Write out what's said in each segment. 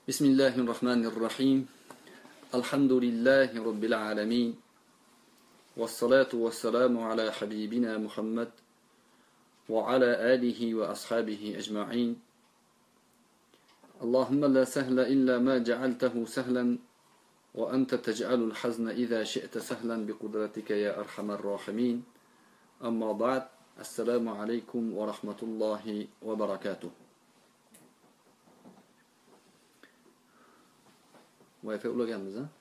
بسم الله الرحمن الرحيم الحمد لله رب العالمين والصلاة والسلام على حبيبنا محمد وعلى آله وأصحابه أجمعين اللهم لا سهل إلا ما جعلته سهلا وأنت تجعل الحزن إذا شئت سهلا بقدرتك يا أرحم الراحمين أما بعد السلام عليكم ورحمة الله وبركاته Wi-Fi ulaganmiz ha?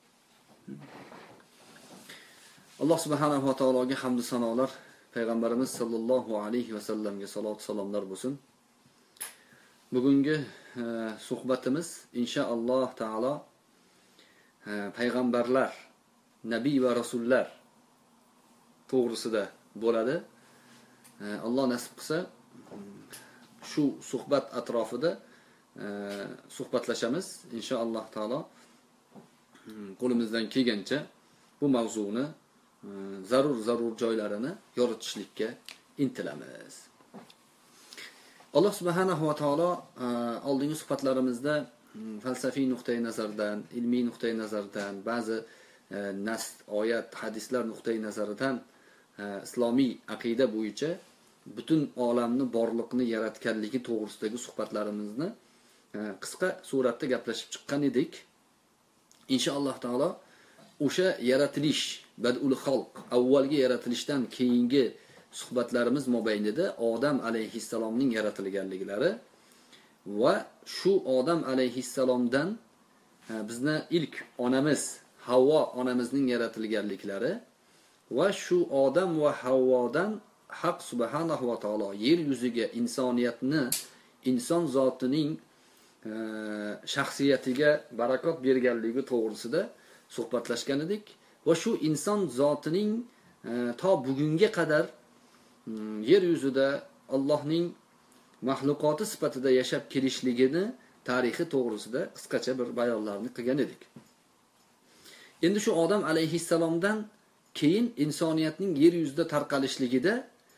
Alloh subhanahu va taologa hamd va sanolar, payg'ambarimiz sollallohu alayhi va sallamga salot salomlar bo'lsin. Bugungi suhbatimiz inshaalloh taolo payg'ambarlar, nabiy va rasullar to'g'risida bo'ladi. Alloh nasib qilsa shu suhbat atrofida suhbatlashamiz inshaalloh taolo. Qo'limizdan kelgancha bu mavzuni zarur joylarini yoritishlikka intilamiz. Alloh subhanahu va taolo oldingi suhbatlarimizda falsafiy nuqtai nazardan, ilmiy nuqtai nazardan, ba'zi nas, oyat, hadislar nuqtai nazaridan islomiy aqida bo'yicha butun olamni borliqni yaratganligi to'g'risidagi suhbatlarimizni qisqa suratda gaplashib chiqqan edik. İnşallah taolo o'sha yaratilish, badul xalq, avvalgi yaratilishdan keyingi suhbatlarimiz mobaynida Odam alayhissalomning yaratilganliklari va shu Odam alayhissalomdan bizni ilk onamiz Havvo onamizning yaratilganliklari va shu Odam va Havvodan Haq subhanahu va taolo yer yuziga insoniyatni, inson zotining shaxsiyatiga barakot berganligi to'g'risida suhbatlashgan edik va shu inson zotining to bugunga qadar yer yuzida Allohning mahluqoti sifatida yashab kelishligini tarixi to'g'risida qisqacha bir bayonlarni qilgan edik. Endi shu Odam alayhissalomdan keyin insoniyatning yer yuzida tarqalishligida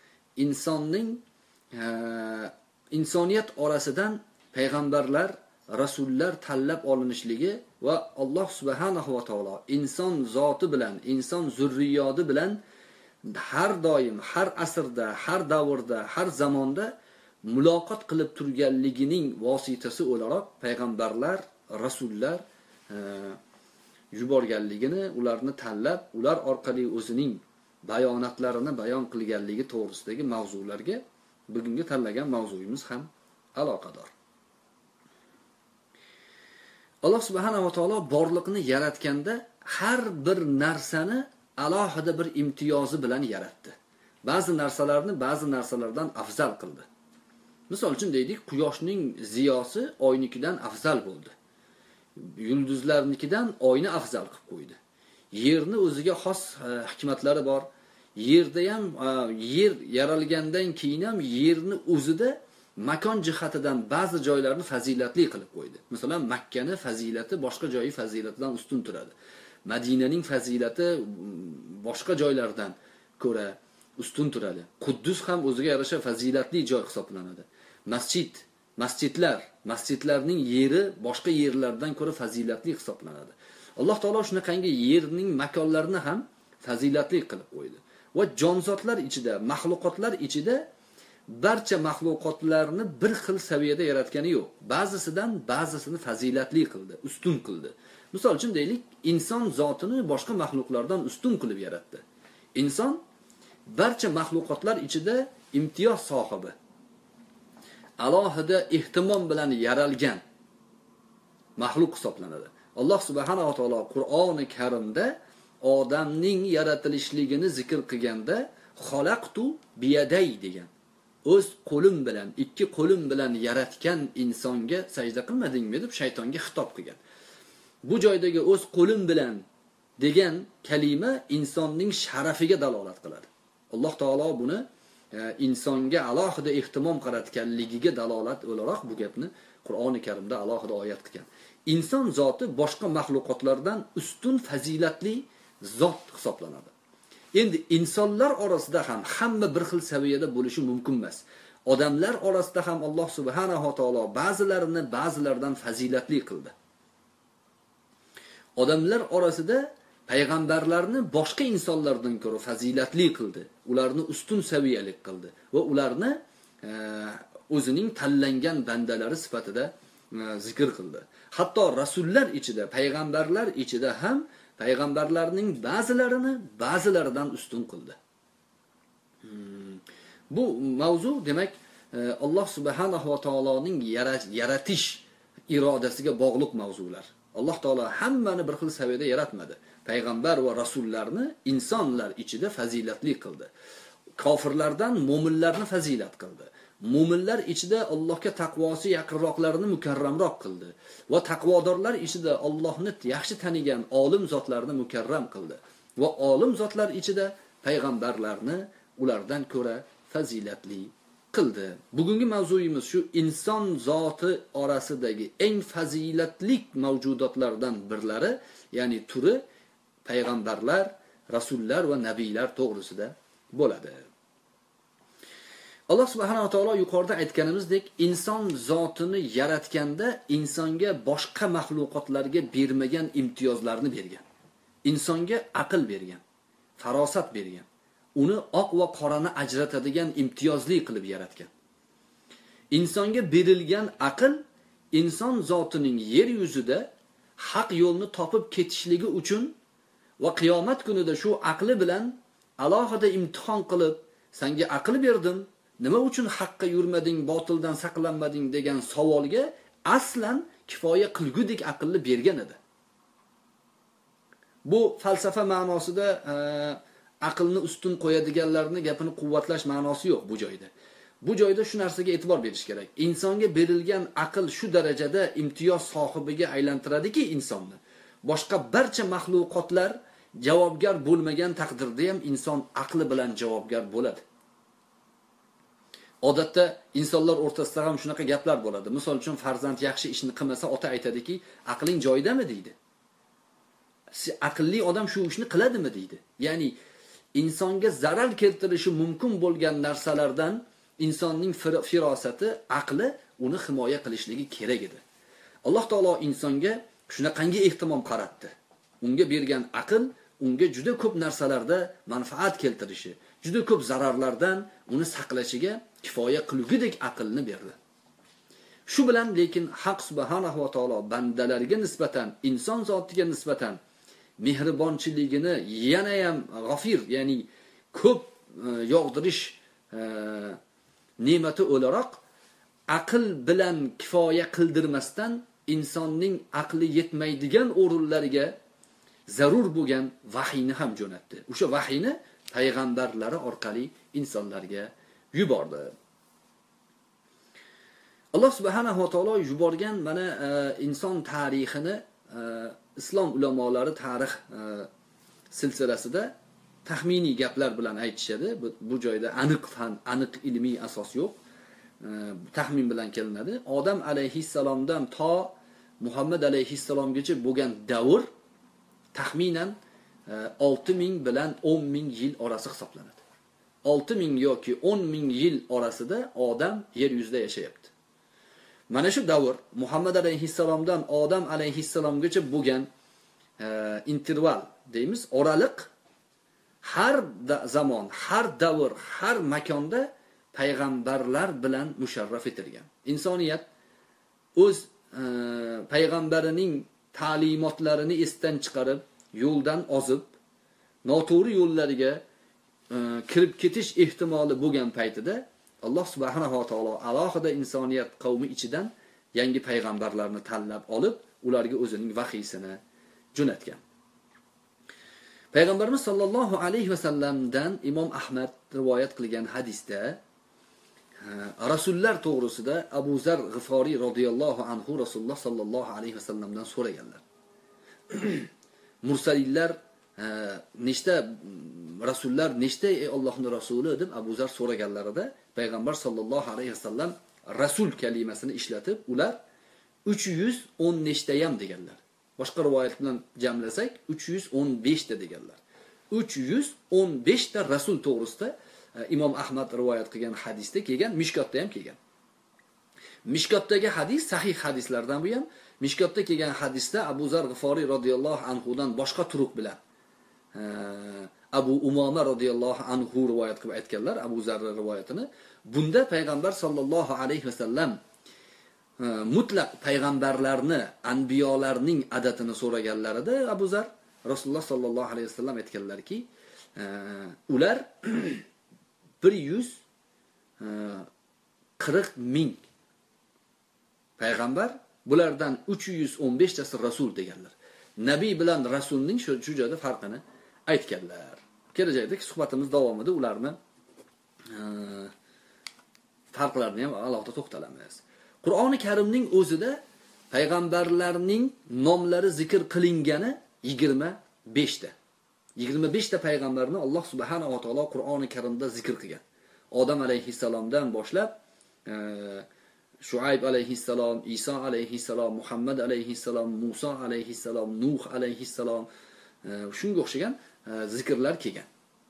insoniyat orasidan payg'ambarlar, rasullar tanlab olinishligi va Alloh subhanahu va taolo inson zoti bilan, inson zurriyoti bilan har doim, har asrda, har davrda, har zamonda muloqot qilib turganligining vositasi o'laroq payg'ambarlar, rasullar yuborganligini, ularni tanlab, ular orqali o'zining bayonotlarini bayon qilganligi to'g'risidagi mavzularga bugungi tanlagan mavzuyimiz ham aloqador. Alloh subhanahu va taolo borliqni yaratganda har bir narsani alohida bir imtiyozi bilan yaratdi. Ba'zi narsalarni ba'zi narsalardan afzal qildi. Misol uchun deydik, quyoshning ziyosi oynikidan afzal bo'ldi. Yulduzlarnikidan oyni afzal qilib qo'ydi. Yerni o'ziga xos hikmatlari bor. Yerda ham yer yaralgandan keyin ham yerni o'zida makon jihatidan ba'zi joylarni fazilatli qilib qo'ydi. Masalan, Makkani fazilati boshqa joyi fazilatidan ustun turadi. Madinaning fazilati boshqa joylardan ko'ra ustun turadi. Quddus ham o'ziga yarasha fazilatli joy hisoblanadi. Masjidlarning yeri boshqa yerlardan ko'ra fazilatli hisoblanadi. Alloh taolo shunaqangi yerning makonlarini ham fazilatli qilib qo'ydi. Va jonzotlar ichida, mahluqotlar ichida barcha mahluqotlarni bir xil saviyada yaratgani yo'q. Ba'zisidan ba'zisini fazilatli qildi, ustun qildi. Misol uchun deylik, inson zotini boshqa mahluqlardan ustun qilib yaratdi. Inson barcha mahluqotlar ichida imtiyoz sohibi. Alohida ehtimom bilan yaralgan mahluq hisoblanadi. Alloh subhanahu va taolo Qur'oni Karimda odamning yaratilishligini zikr qilganda xalaqtu biyaday degan. O'z qo'lim bilan, ikki qo'lim bilan yaratgan insonga sajda qilmadingmi deb shaytonga xitob qilgan. Bu joydagi o'z qo'lim bilan degan kalima insonning sharafiga dalolat qiladi. Alloh taolo buni insonga alohida ehtimom qaratganligiga dalolat o'laroq bu gapni Qur'oni Karimda alohida oyat qilgan. Inson zoti boshqa mahluqotlardan ustun fazilatli zot hisoblanadi. Endi insonlar orasida ham hamma bir xil saviyada bo'lishi mumkin emas. Odamlar orasida ham Alloh subhanahu va taolo ba'zilarini ba'zilardan fazilatli qildi. Odamlar orasida payg'ambarlarni boshqa insonlardan ko'ra fazilatli qildi. Ularni ustun saviyalik qildi va ularni o'zining tanlangan bandalari sifatida zikr qildi. Hatto rasullar ichida, payg'ambarlar ichida ham payg'ambarlarning ba'zilarini ba'zilaridan ustun qildi. Bu mavzu demak Alloh subhanahu va taoloning yaratish irodasiga bog'liq mavzular. Alloh taolo hammani bir xil saviyada yaratmadi. Payg'ambar va rasullarni insonlar ichida fazilatli qildi. Kofirlardan mo'minlarni fazilat qildi. Mo'minlar ichida Allohga taqvosi yaqinroqlarini mukarramroq qildi va taqvodorlar ichida Allohni yaxshi tanigan olim zotlarni mukarram qildi va olim zotlar ichida payg'ambarlarni ulardan ko'ra fazilatli qildi. Bugungi mavzuyimiz shu inson zoti orasidagi eng fazilatli mavjudotlardan birlari, ya'ni turi payg'ambarlar, rasullar va nabiylar to'g'risida bo'ladi. Alloh subhanahu va taolo yuqorida aytganimizdek, inson zotini yaratganda insonga boshqa mahluqotlarga bermagan imtiyozlarni bergan. Insonga aql bergan, farosat bergan. Uni oq va qorani ajratadigan imtiyozli qilib yaratgan. Insonga berilgan aql inson zotining yer yuzida haq yo'lni topib ketishligi uchun va qiyomat kunida shu aqli bilan alohida imtihon qilib, senga aql berdim, nima uchun haqqa yurmading, botildan saqlanmading degan savolga aslan kifoya qilgudek aqlni bergan edi. Bu falsafa ma'nosida aqlni ustun qo'yadiganlarni gapini quvvatlash ma'nosi yo'q bu joyda. Bu joyda shu narsaga e'tibor berish kerak. Insonga berilgan aql shu darajada imtiyoz sohibiga aylantiradiki insonni. Boshqa barcha mahluqotlar javobgar bo'lmagan taqdirda ham inson aqli bilan javobgar bo'ladi. Odatda insonlar o'rtasida ham shunaqa gaplar bo'ladi. Misol uchun farzand yaxshi ishni qilmasa ota aytadiki, aqling joyidami deydi. Aqlli odam shu ishni qiladimi deydi. Ya'ni insonga zarar keltirishi mumkin bo'lgan narsalardan insonning firosati, aqli uni himoya qilishligi kerak edi. Alloh taolo insonga shunaqangi ehtimom qaratdi. Unga bergan aql unga juda ko'p narsalarda manfaat keltirishi, juda ko'p zararlardan uni saqlashiga kifoya qilgudek aqlni berdi. Shu bilan lekin Haq subhanahu va taolo bandalariga nisbatan, inson zotiga nisbatan mehribonchiligini yana ham g'afir, ya'ni ko'p yog'dirish ne'mati o'laroq aql bilan kifoya qildirmasdan insonning aqli yetmaydigan o'rinlarga zarur bo'lgan vahiyni ham jo'natdi. O'sha vahiyni payg'ambarlari orqali insonlarga yubordi. Alloh subhanahu va taolo yuborgan mana inson tarixini islom ulamolari tarix silsilasida taxminiy gaplar bilan aytishadi. Bu joyda aniq ilmiy asos yo'q. Taxmin bilan kelinadi. Odam alayhissalomdan to Muhammad alayhissalomgacha bo'lgan davr taxminan 6000 bilan 10000 yil orasi hisoblanadi. 6000 yoki 10000 yil orasida odam yer yuzida yashayapti. Mana shu davr Muhammad alayhissalomdan Odam alayhissalomgacha bo'lgan interval deymiz, oraliq har zamon, har davr, har makonda payg'ambarlar bilan musharraf etilgan. Insoniyat o'z payg'ambarining ta'limotlarini esdan chiqarib, yo'ldan ozib, noto'g'ri yo'llariga kirib ketish ehtimoli bo'lgan paytida Alloh subhanahu va taolo alohida insoniyat qavmi ichidan yangi payg'ambarlarni tanlab olib, ularga o'zining vahiysini jo'natgan. Payg'ambarimiz sollallohu alayhi va sallamdan Imom Ahmad rivoyat qilgan hadisda rasullar to'g'risida Abu Zar G'iforiy radhiyallohu anhu Rasululloh sollallohu alayhi va sallamdan so'raganlar. Mursalillar nechta, rasullar nechta ey Allohning rasuli deb Abu Zar so'raganlarida payg'ambar sollallohu alayhi vasallam rasul kalimasini ishlatib, ular 310 nechtayam deganlar. Boshqa rivoyat bilan jamlasak 315 ta deganlar. 315 ta rasul to'g'risida Imom Ahmad rivoyat qilgan hadisda kelgan, Mishkotda ham kelgan. Mishkotdagi hadis sahih hadislardan bu ham. Mishkotda kelgan hadisda Abu Zar G'iforiy radhiyallohu anhu dan boshqa turuq bilan Abu Umoma radhiyallohu anhu rivoyat qilib aytganlar, Abu Zar rivoyatini. Bunda payg'ambar sollallohu alayhi vasallam mutlaq payg'ambarlarni, anbiyolarning adatini so'raganlarida Abu Zar Rasululloh sollallohu alayhi vasallam aytganlarki, ular 140 ming payg'ambar, bulardan 315 tasi rasul deganlar. Nabiy bilan rasulning shu joyda farqini aytganlar. Kelajakdagi suhbatimiz davomida ularni farqlarini ham alohida to'xtalamiz. Qur'oni Karimning o'zida payg'ambarlarning nomlari zikr qilingani 25 ta. 25 ta payg'ambarni Alloh subhanahu va taolo Qur'oni Karimda zikr qilgan. Odam alayhissalomdan boshlab Shuayb alayhissalom, Iso alayhissalom, Muhammad alayhissalom, Musa alayhissalom, Nuh alayhissalom shunga o'xshagan zikrlar kelgan.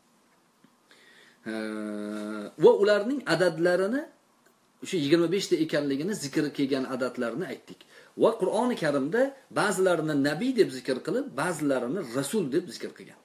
Va ularning adadlarini o'sha 25 ta ekanligini zikr kelgan adadlarini aytdik. Va Qur'oni Karimda ba'zilarini nabiy deb zikr qilib, ba'zilarini rasul deb zikr qilgan.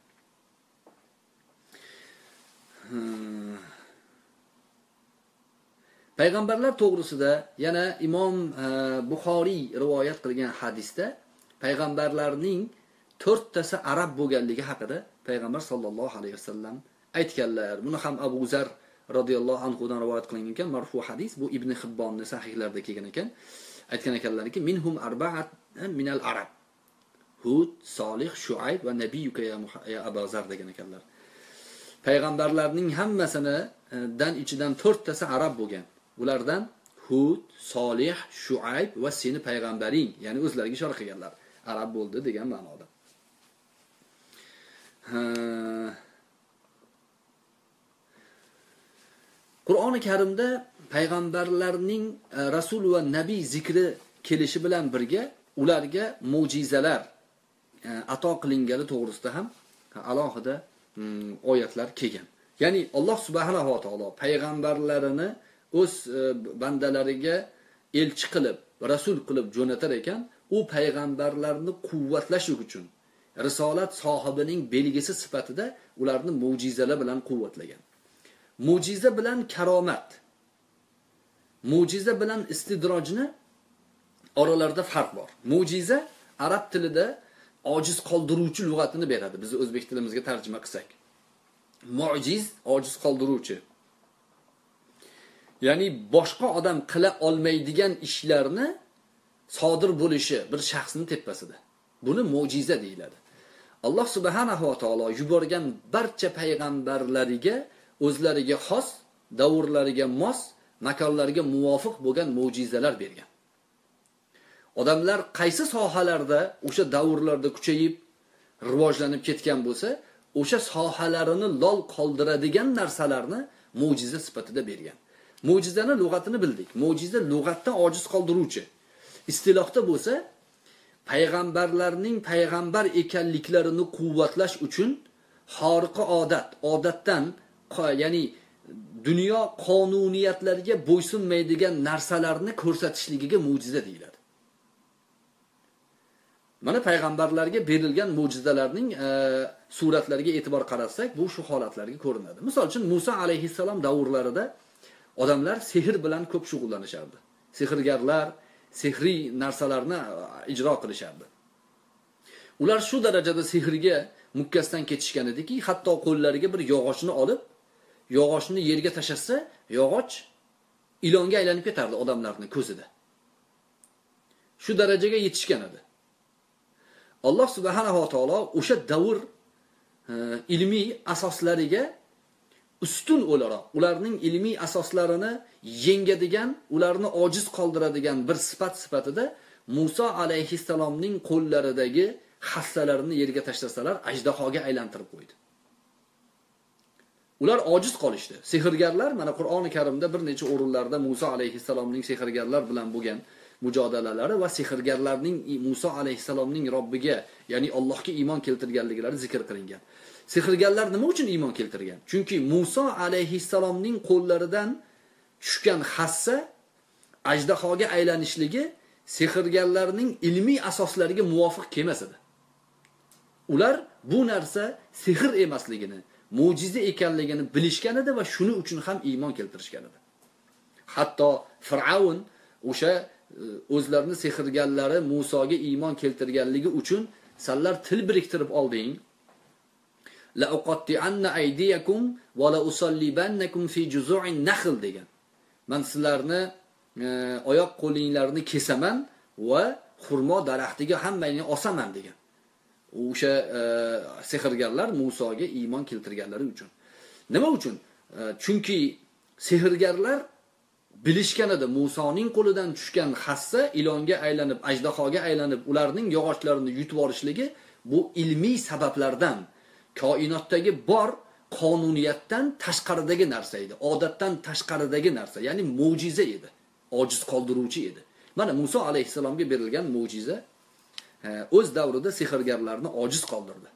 Payg'ambarlar to'g'risida yana Imom Buxoriy rivoyat qilgan hadisda payg'ambarlarning 4 tasi arab bo'lganligi haqida payg'ambar sollallohu alayhi vasallam aytganlar. Buni ham Abu Zar radhiyallohu anhu dan rivoyat qilingan ekan, marfu hadis. Bu Ibn Hibbonning sahihlarida kelgan ekan. Aytgan ekanlarki, minhum arba'at minal arab. Hud, Solih, Shuayb va nabiyuka ya Abu Zar degan ekanlar. Payg'ambarlarning hammasini dan ichidan 4 tasi arab bo'lgan. Ulardan Hud, Solih, Shuayb va seni payg'ambaring, ya'ni o'zlariga ishora qilganlar. Arab bo'ldi degan ma'noda. Qur'oni Karimda payg'ambarlarning rasul va nabiy zikri kelishi bilan birga ularga mo'jizalar ato qilingani to'g'risida ham alohida oyatlar kelgan. Ya'ni Alloh subhanahu va taolo payg'ambarlarini o'z bandalariga elchi qilib, rasul qilib jo'natar ekan, u payg'ambarlarni quvvatlash uchun risolat sohibining belgisi sifatida ularni mo'jizalar bilan quvvatlagan. Mo'jiza bilan karomat, mo'jiza bilan istidrojni oralarida farq bor. Mo'jiza arab tilida ojiz qoldiruvchi lug'atini beradi. Biz o'zbek tilimizga tarjima qilsak. Mu'jiz ojiz qoldiruvchi. Ya'ni boshqa odam qila olmaydigan ishlarni sodir bo'lishi bir shaxsning tepasida. Buni mo'jiza deyiladi. Alloh subhanahu va taolo yuborgan barcha payg'ambarlariga o'zlariga xos, davrlariga mos, makonlarga muvofiq bo'lgan mo'jizalar bergan. Odamlar qaysi sohalarda o'sha davrlarda kuchayib, rivojlanib ketgan bo'lsa, o'sha sohalarini lol qoldiradigan narsalarni mo'jiza sifatida bergan. Mo'jizani lug'atini bildik. Mo'jiza lug'atda ojiz qoldiruvchi. Istilohda bo'lsa, payg'ambarlarning payg'ambar ekanliklarini quvvatlash uchun xoriqa odatdan, ya'ni dunyo qonuniyatlariga bo'ysunmaydigan narsalarni ko'rsatishligiga mo'jiza deyiladi. Mana payg'ambarlarga berilgan mo'jizalarning suratlariga e'tibor qaratsak, bu shu holatlarga ko'rinadi. Misol uchun Musa alayhissalom davrlarida odamlar sehr bilan ko'p shug'ullanishardi. Sehrgarlar sehriy narsalarni ijro qilishardi. Ular shu darajada sehrga mukkasdan ketishgan ediki, hatto qo'llariga bir yog'ochni olib, yog'ochni yerga tashasa, yog'och ilonga aylanib ketardi odamlarning ko'zida. Shu darajaga yetishgan edi. Alloh subhanahu va taolo o'sha davr ilmiy asoslariga ustun o'laroq, ularning ilmiy asoslarini yengadigan, ularni ojiz qoldiradigan bir sifatida Musa alayhissalomning qo'llaridagi hassalarini yerga tashlasalar, ajdahoga aylantirib qo'ydi. Ular ojiz qolishdi. Sehrgarlar, mana Qur'oni Karimda bir necha o'rinlarda Musa alayhissalomning sehrgarlar bilan bo'lgan mujodalalari va sehrgarlarning Musa alayhissalomning Robbiga, ya'ni Allohga iymon keltirganliklari zikr qilingan. Sehrgarlar nima uchun iymon keltirgan? Chunki Musa alayhissalomning qo'llaridan tushgan hassa ajdahoga aylanishligi sehrgarlarning ilmiy asoslariga muvofiq kelmas edi. Ular bu narsa sehr emasligini, mo'jiza ekanligini bilishgan edi va shuning uchun ham iymon keltirishgan edi. Hatto Fir'avn o'sha o'zlarini sehrgarlari Musoga iymon keltirganligi uchun "Sanlar til biriktirib olding. La uqatti'anna aydiyakum va la usallibannakum fi juzu'in nakhl" degan. Men sizlarni oyoq qo'linglarni kesaman va xurmo daraxtiga hammangni osaman degan. O'sha sehrgarlar Musoga iymon keltirganlari uchun. Nima uchun? Chunki sehrgarlar bilishgan edi, Musoning qo'lidan tushgan hassa ilonga aylanib, ajdahoga aylanib, ularning yog'ochlarini yutib olishligi bu ilmiy sabablardan, koinotdagi bor qonuniyatdan tashqaridagi narsa edi, odatdan tashqaridagi narsa, ya'ni mo'jiza edi, ojiz qoldiruvchi edi. Mana Muso alayhisalomga berilgan mo'jiza o'z davrida sehrgarlarni ojiz qoldirdi.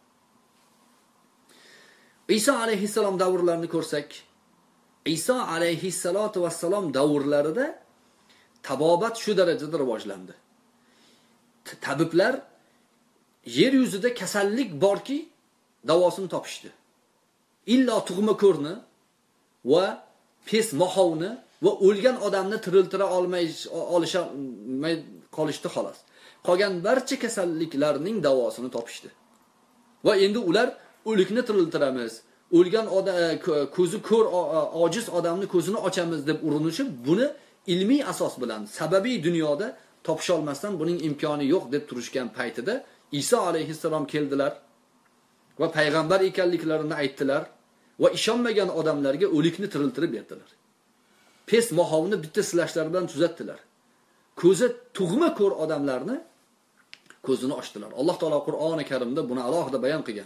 Iso alayhisalom davrlarini ko'rsak, Iso alayhissalatu vassalom davrlarida tabobat shu darajada rivojlandi. Tabiblar yer yuzida kasallik borki, davosini topishdi. Illo tug'ma ko'rni va pes mohovni va o'lgan odamni tiriltira olishmay qolishdi xolos. Qolgan barcha kasalliklarning davosini topishdi. Va endi ular o'likni tiriltiramiz, o'lgan ko'zi ko'r ojiz odamni ko'zini ochamiz deb urinishib, buni ilmiy asos bilan sababiy dunyoda topisha olmasdan buning imkoni yo'q deb turishgan paytida Iso alayhissalom keldilar va payg'ambar ekanliklarini aytdilar va ishonmagan odamlarga o'likni tiriltirib berdilar. Pes mohovni bitta silashlar bilan tuzatdilar. Ko'zi tug'ma ko'r odamlarni ko'zini ochdilar. Alloh taolo Qur'oni Karimda buni alohida bayon qilgan.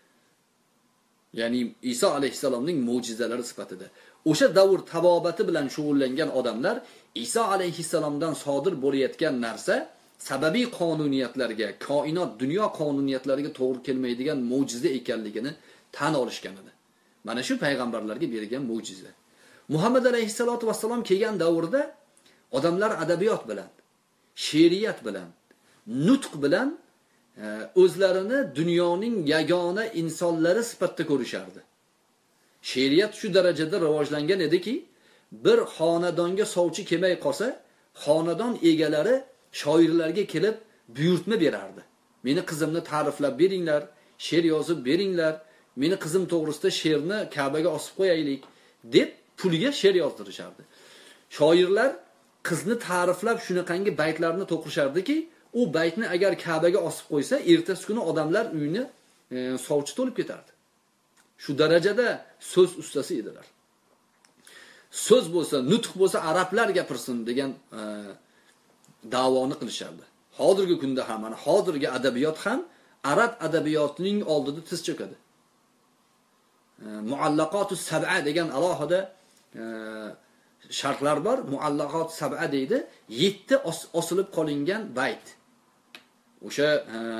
Ya'ni Iso alayhissalomning mo'jizalari sifatida. O'sha davr tabobati bilan shug'ullangan odamlar Iso alayhissalomdan sodir bo'layotgan narsa sababiy qonuniyatlarga, koinot, dunyo qonuniyatlariga to'g'ri kelmaydigan mo'jiza ekanligini tan olishgan edi. Mana shu payg'ambarlarga berilgan mo'jiza. Muhammad alayhissalatu vassalom kelgan davrda odamlar adabiyot bilan, she'riyat bilan, nutq bilan o'zlarini dunyoning yagona insonlari sifatida ko'rishardi. She'riyat shu darajada rivojlangan ediki, bir xonadonga sovchi kelmay qolsa, xonadon egalari shoirlarga kelib buyurtma berardi. Meni qizimni ta'riflab beringlar, she'r yozib beringlar, meni qizim to'g'risida she'rni Ka'baga osib qo'yaylik deb pulga she'r yozdirishardi. Shoirlar qizni ta'riflab shunaqangi baytlarni to'qishardiki, u baytni agar Ka'baga osib qo'ysa, ertasi kuni odamlar uyini sovchi to'lib ketardi. Shu darajada so'z ustasi edilar. So'z bo'lsa, nutq bo'lsa arablar gapirsin degan da'voni qilishardi. Hozirgi kunda ham, mana hozirgi adabiyot ham arab adabiyotining oldida tiz cho'kadi. Muallaqatus sab'a degan alohida sharhlar bor. Muallaqat sab'a deydi. 7 osilib qolingan bayt. O'sha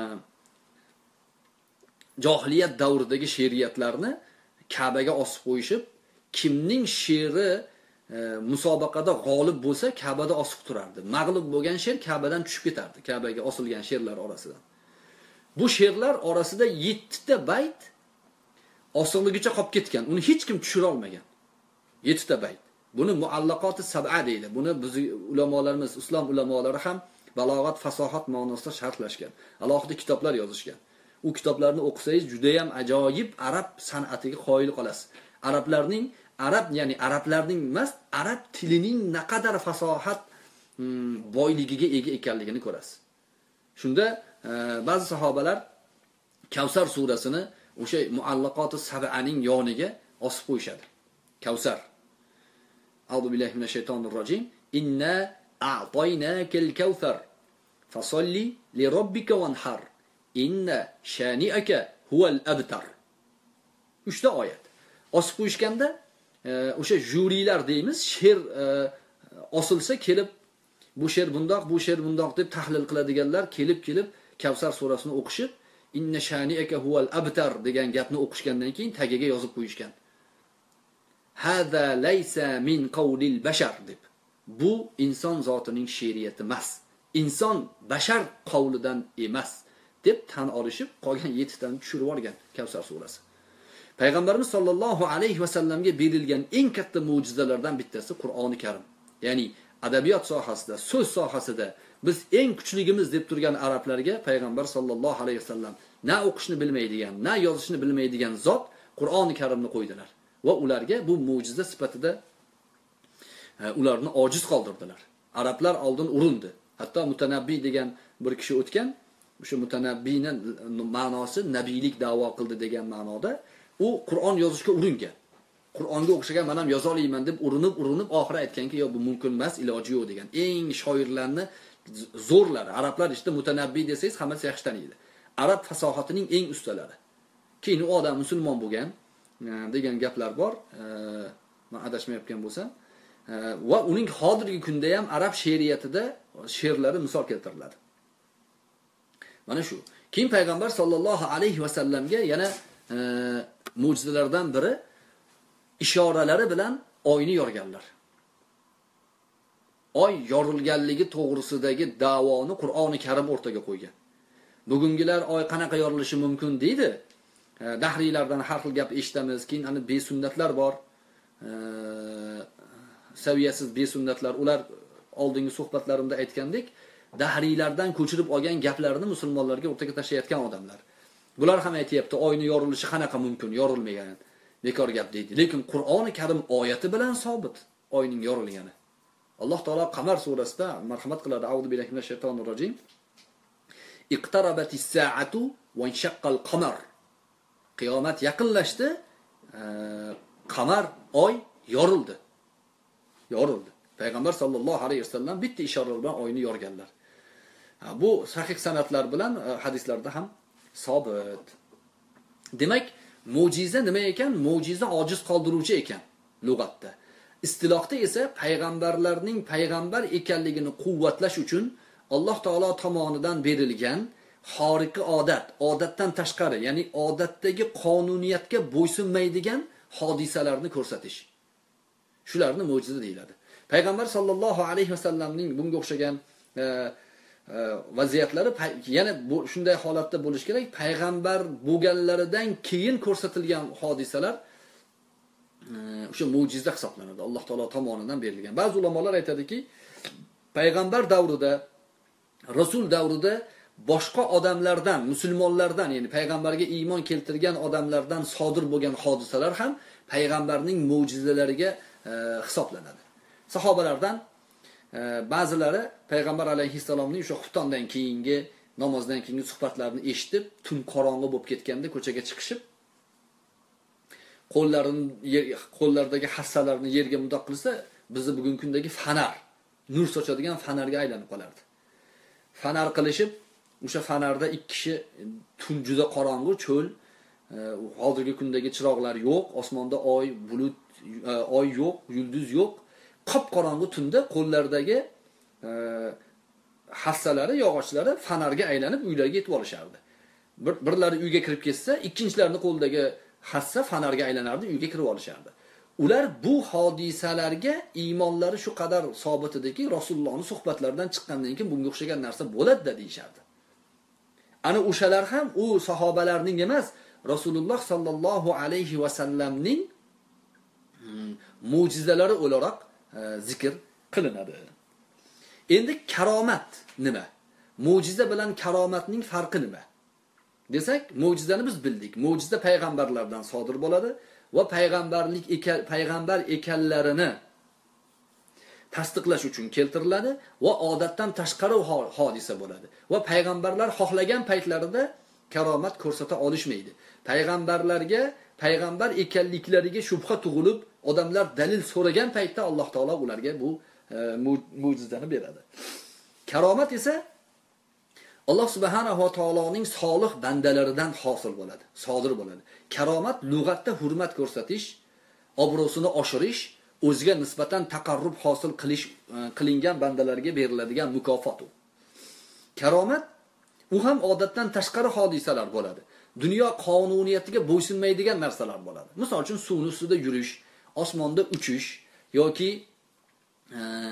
johiliyat davridagi she'riyatlarni Ka'baga osib qo'yishib, kimning she'ri musobaqada g'olib bo'lsa Ka'bada osib turardi. Mag'lub bo'lgan she'r Ka'badan tushib ketardi, Ka'baga osilgan she'rlar orasidan. Bu she'rlar orasida 7 ta bayt osilligicha qolib ketgan. Uni hech kim tushira olmagan. 7 ta bayt. Buni muallaqat sab'a deydi. Buni biz ulamolarimiz, islom ulamolari ham balog'at, fasohat ma'nosida sharhlashgan. Alohida kitoblar yozishgan. U kitoblarni o'qisangiz juda ham ajoyib arab san'atiga qoyil qolasiz. Ya'ni arablarning emas, arab tilining naqadar fasohat boyligiga ega ekanligini ko'rasiz. Shunda ba'zi sahobalar Kavsar surasini o'sha muallaqat sab'aning yoniga osib qo'yishadi. Kavsar. A'udhu billahi minash shaytonir rojim. Inna a'taynakal kawthar fasalli li robbika wanhar. Inna shani'aka huval abtar. 3 ta oyat. Osib qo'yishganda o'sha jurilar deymiz, she'r osilsa kelib bu she'r bundoq deb tahlil qiladiganlar kelib Kavsar surasini o'qishib, inna shani'aka huval abtar degan gapni o'qishgandan keyin tagiga yozib qo'yishgan. Hada laysa min qawlil bashar deb. bu inson zotining she'riyati emas. İnson bashar qavlidan emas deb tan olishib, qolgan 7 tani tushirib yuborgan Kavsar surasi. Payg'ambarimiz sollallohu alayhi vasallamga berilgan eng katta mo'jizalardan bittasi Qur'oni Karim. Ya'ni adabiyot sohasida, so'z sohasida biz eng kuchligimiz deb turgan arablarga payg'ambar sollallohu alayhi vasallam na o'qishni bilmaydigan, na yozishni bilmaydigan zot Qur'oni Karimni qo'ydilar va ularga bu mo'jiza sifatida ularni ojiz qoldirdilar. Arablar oldin urindi. Hatto mutanabbiy degan bir kishi o'tgan. O'sha mutanabbiyning ma'nosi nabiylik da'vo qildi degan ma'noda u Qur'on yozishga uringan. Qur'onga o'xshagan men ham yoza olmayman deb urinib oxiri aytganki, "Yo, bu mumkin emas, iloji yo'q" degan. Eng shoirlarni zo'rlari, arablar işte mutanabbiy desangiz hammasi yaxshi taniydi. Arab fasohatining eng ustalari. Keyin u odam musulmon bo'lgan degan gaplar bor. Men adashmayotgan bo'lsam, va uning hozirgi kunda ham arab she'riyatida she'rlari misol keltiriladi. Mana shu. Keyin payg'ambar sollallohu alayhi vasallamga yana mo'jizalardan biri ishoralari bilan oyni yorganlar. Oy yorilganligi to'g'risidagi da'voni Qur'oni Karim o'rtaga qo'ygan. Bugungilar oy qanaqa yorilishi mumkin deydi. Dahriylardan har xil gap eshitamiz. Keyin ana besunnatlar bor. Saviyasiz besunnatlar, ular oldingi suhbatlarimda aytgandik, dahriylardan ko'chirib olgan gaplarni musulmonlarga o'rtaga tashlayotgan odamlar. Bular ham aytayapti, oyni yorilishi qanaqa mumkin, yorilmagan. Bekor gap deydi. Lekin Qur'oni Karim oyati bilan sobit oyning yorilgani. Alloh taolo Qamar surasida marhamat qiladi. A'udhu billahi minash shaytonir rojim. Iqtarabatis sa'atu wa inshaqqal qamar. Qiyomat yaqinlashdi. Qamar oy yorildi. Yorildi. Payg'ambar sollallohu alayhi vasallam bitta ishora bilan oyni yorganlar. Bu sahih sanatlar bilan hadislarda ham sobit. Demak, mo'jiza nima ekan? Mo'jiza ojiz qoldiruvchi ekan lug'atda. Istilohda esa payg'ambarlarning payg'ambar ekanligini quvvatlash uchun Alloh taolo tomonidan berilgan xoriqi odat, odatdan tashqari, ya'ni odatdagi qonuniyatga bo'ysunmaydigan hodisalarni ko'rsatish. Shularni mo'jiza deyiladi. Payg'ambar sollallohu alayhi vasallamning bunga o'xshagan vaziyatlari yana shunday holatda bo'lish kerak. Payg'ambar bo'lganlaridan keyin ko'rsatilgan hodisalar o'sha mo'jiza hisoblanadi. Alloh taolo tomonidan berilgan. Ba'zi ulamolar aytadiki, payg'ambar davrida, rasul davrida boshqa odamlardan, musulmonlardan, ya'ni payg'ambarga iymon keltirgan odamlardan sodir bo'lgan hodisalar ham payg'ambarning mo'jizalariga hisoblanadi. Sahobalardan ba'zilari payg'ambar alayhissalomning o'sha xuftondan keyingi, namozdan keyingi suhbatlarini eshitib, tun qorong'i bo'lib ketganda ko'chaga chiqishib, qo'llaridagi hassalarni yerga mundoq qilsa, bizni bugungi kundagi fanar, nur sochadigan fanarga aylanib qolardi. Fanar qilishib, o'sha fanarda ikki kishi, tun juda qorong'i, cho'l, hozirgi kundagi chiroqlar yo'q, osmonda oy, bulut, oy yo'q, yulduz yo'q. Qop-qorong'i tunda qo'llaridagi hassalari, yog'ochlari fanarga aylanib uylariga yetib olishardi. Birlari uyga kirib ketsa, ikkinchilarning qo'lidagi hassa fanarga aylanardi, uyga kirib olishardi. Ular bu hodisalarga iymonlari shu qadar sobit ediki, Rasulullohning suhbatlaridan chiqqandan keyin bunga o'xshagan narsa bo'ladi deyishardi. Ana o'shalar ham u sahobalarning emas, Rasululloh sallallohu alayhi va sallamning mo'jizalari o'laroq zikr qilinadi. Endi karomat nima? Mo'jiza bilan karomatning farqi nima? Desak, mo'jizani biz bildik. Mo'jiza payg'ambarlardan sodir bo'ladi va payg'ambar ekanlarini tasdiqlash uchun keltiriladi va odatdan tashqari hodisa bo'ladi. Va payg'ambarlar xohlagan paytlarida karomat ko'rsata olishmaydi. Payg'ambarlarga payg'ambar ekanliklariga shubha tug'ilib, odamlar dalil so'ragan paytda Alloh taolo ularga bu mo'jizani beradi. Karomat esa Alloh subhanahu va taoloning solih bandalaridan hosil bo'ladi, sodir bo'ladi. Karomat lug'atda hurmat ko'rsatish, obro'sini oshirish, o'ziga nisbatan taqarrub hosil qilingan bandalarga beriladigan mukofot. Karomat u ham odatdan tashqari hodisalar bo'ladi. Dunyo qonuniyatiga bo'ysunmaydigan narsalar bo'ladi. Misol uchun suvning ustida yurish, osmonda uchish yoki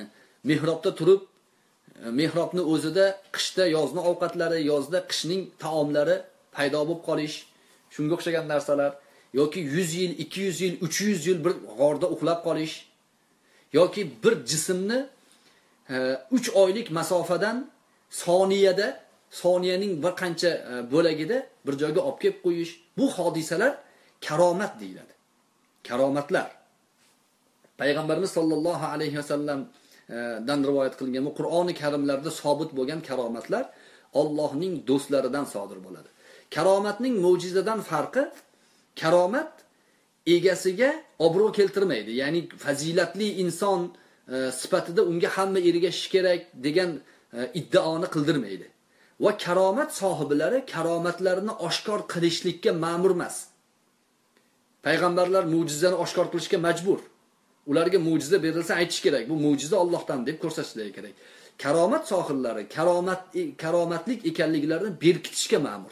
Mehrobda turib, mehrobni o'zida qishda yozni ovqatlari, yozda qishning taomlari paydo bo'lib qolish, shunga o'xshagan narsalar yoki 100 yil, 200 yil, 300 yil bir g'orda uxlab qolish yoki bir jismni 3 oylik masofadan soniyaning bir qancha bo'lagida bir joyga olib kelib qo'yish, bu hodisalar karomat deyiladi. Karomatlar. Payg'ambarimiz sollallohu alayhi vasallam dan rivoyat qilingan bu Qur'oni Karimlarda sobit bo'lgan karomatlar Allohning do'stlaridan sodir bo'ladi. Karomatning mo'jizadan farqi, karomat egasiga obro' keltirmaydi. Ya'ni fazilatli inson sifatida unga hamma ergashish kerak degan iddaoni qildirmaydi. Va karomat sohiblari karomatlarini oshkor qilishlikka ma'mur emas. Payg'ambarlar mo'jizani oshkor qilishga majbur. Ularga mo'jiza berilsa aytish kerak. Bu mo'jiza Allohdan deb ko'rsatishlari kerak. Karomat sohiblari karomatlik ekanliklarini berkitishga ma'mur.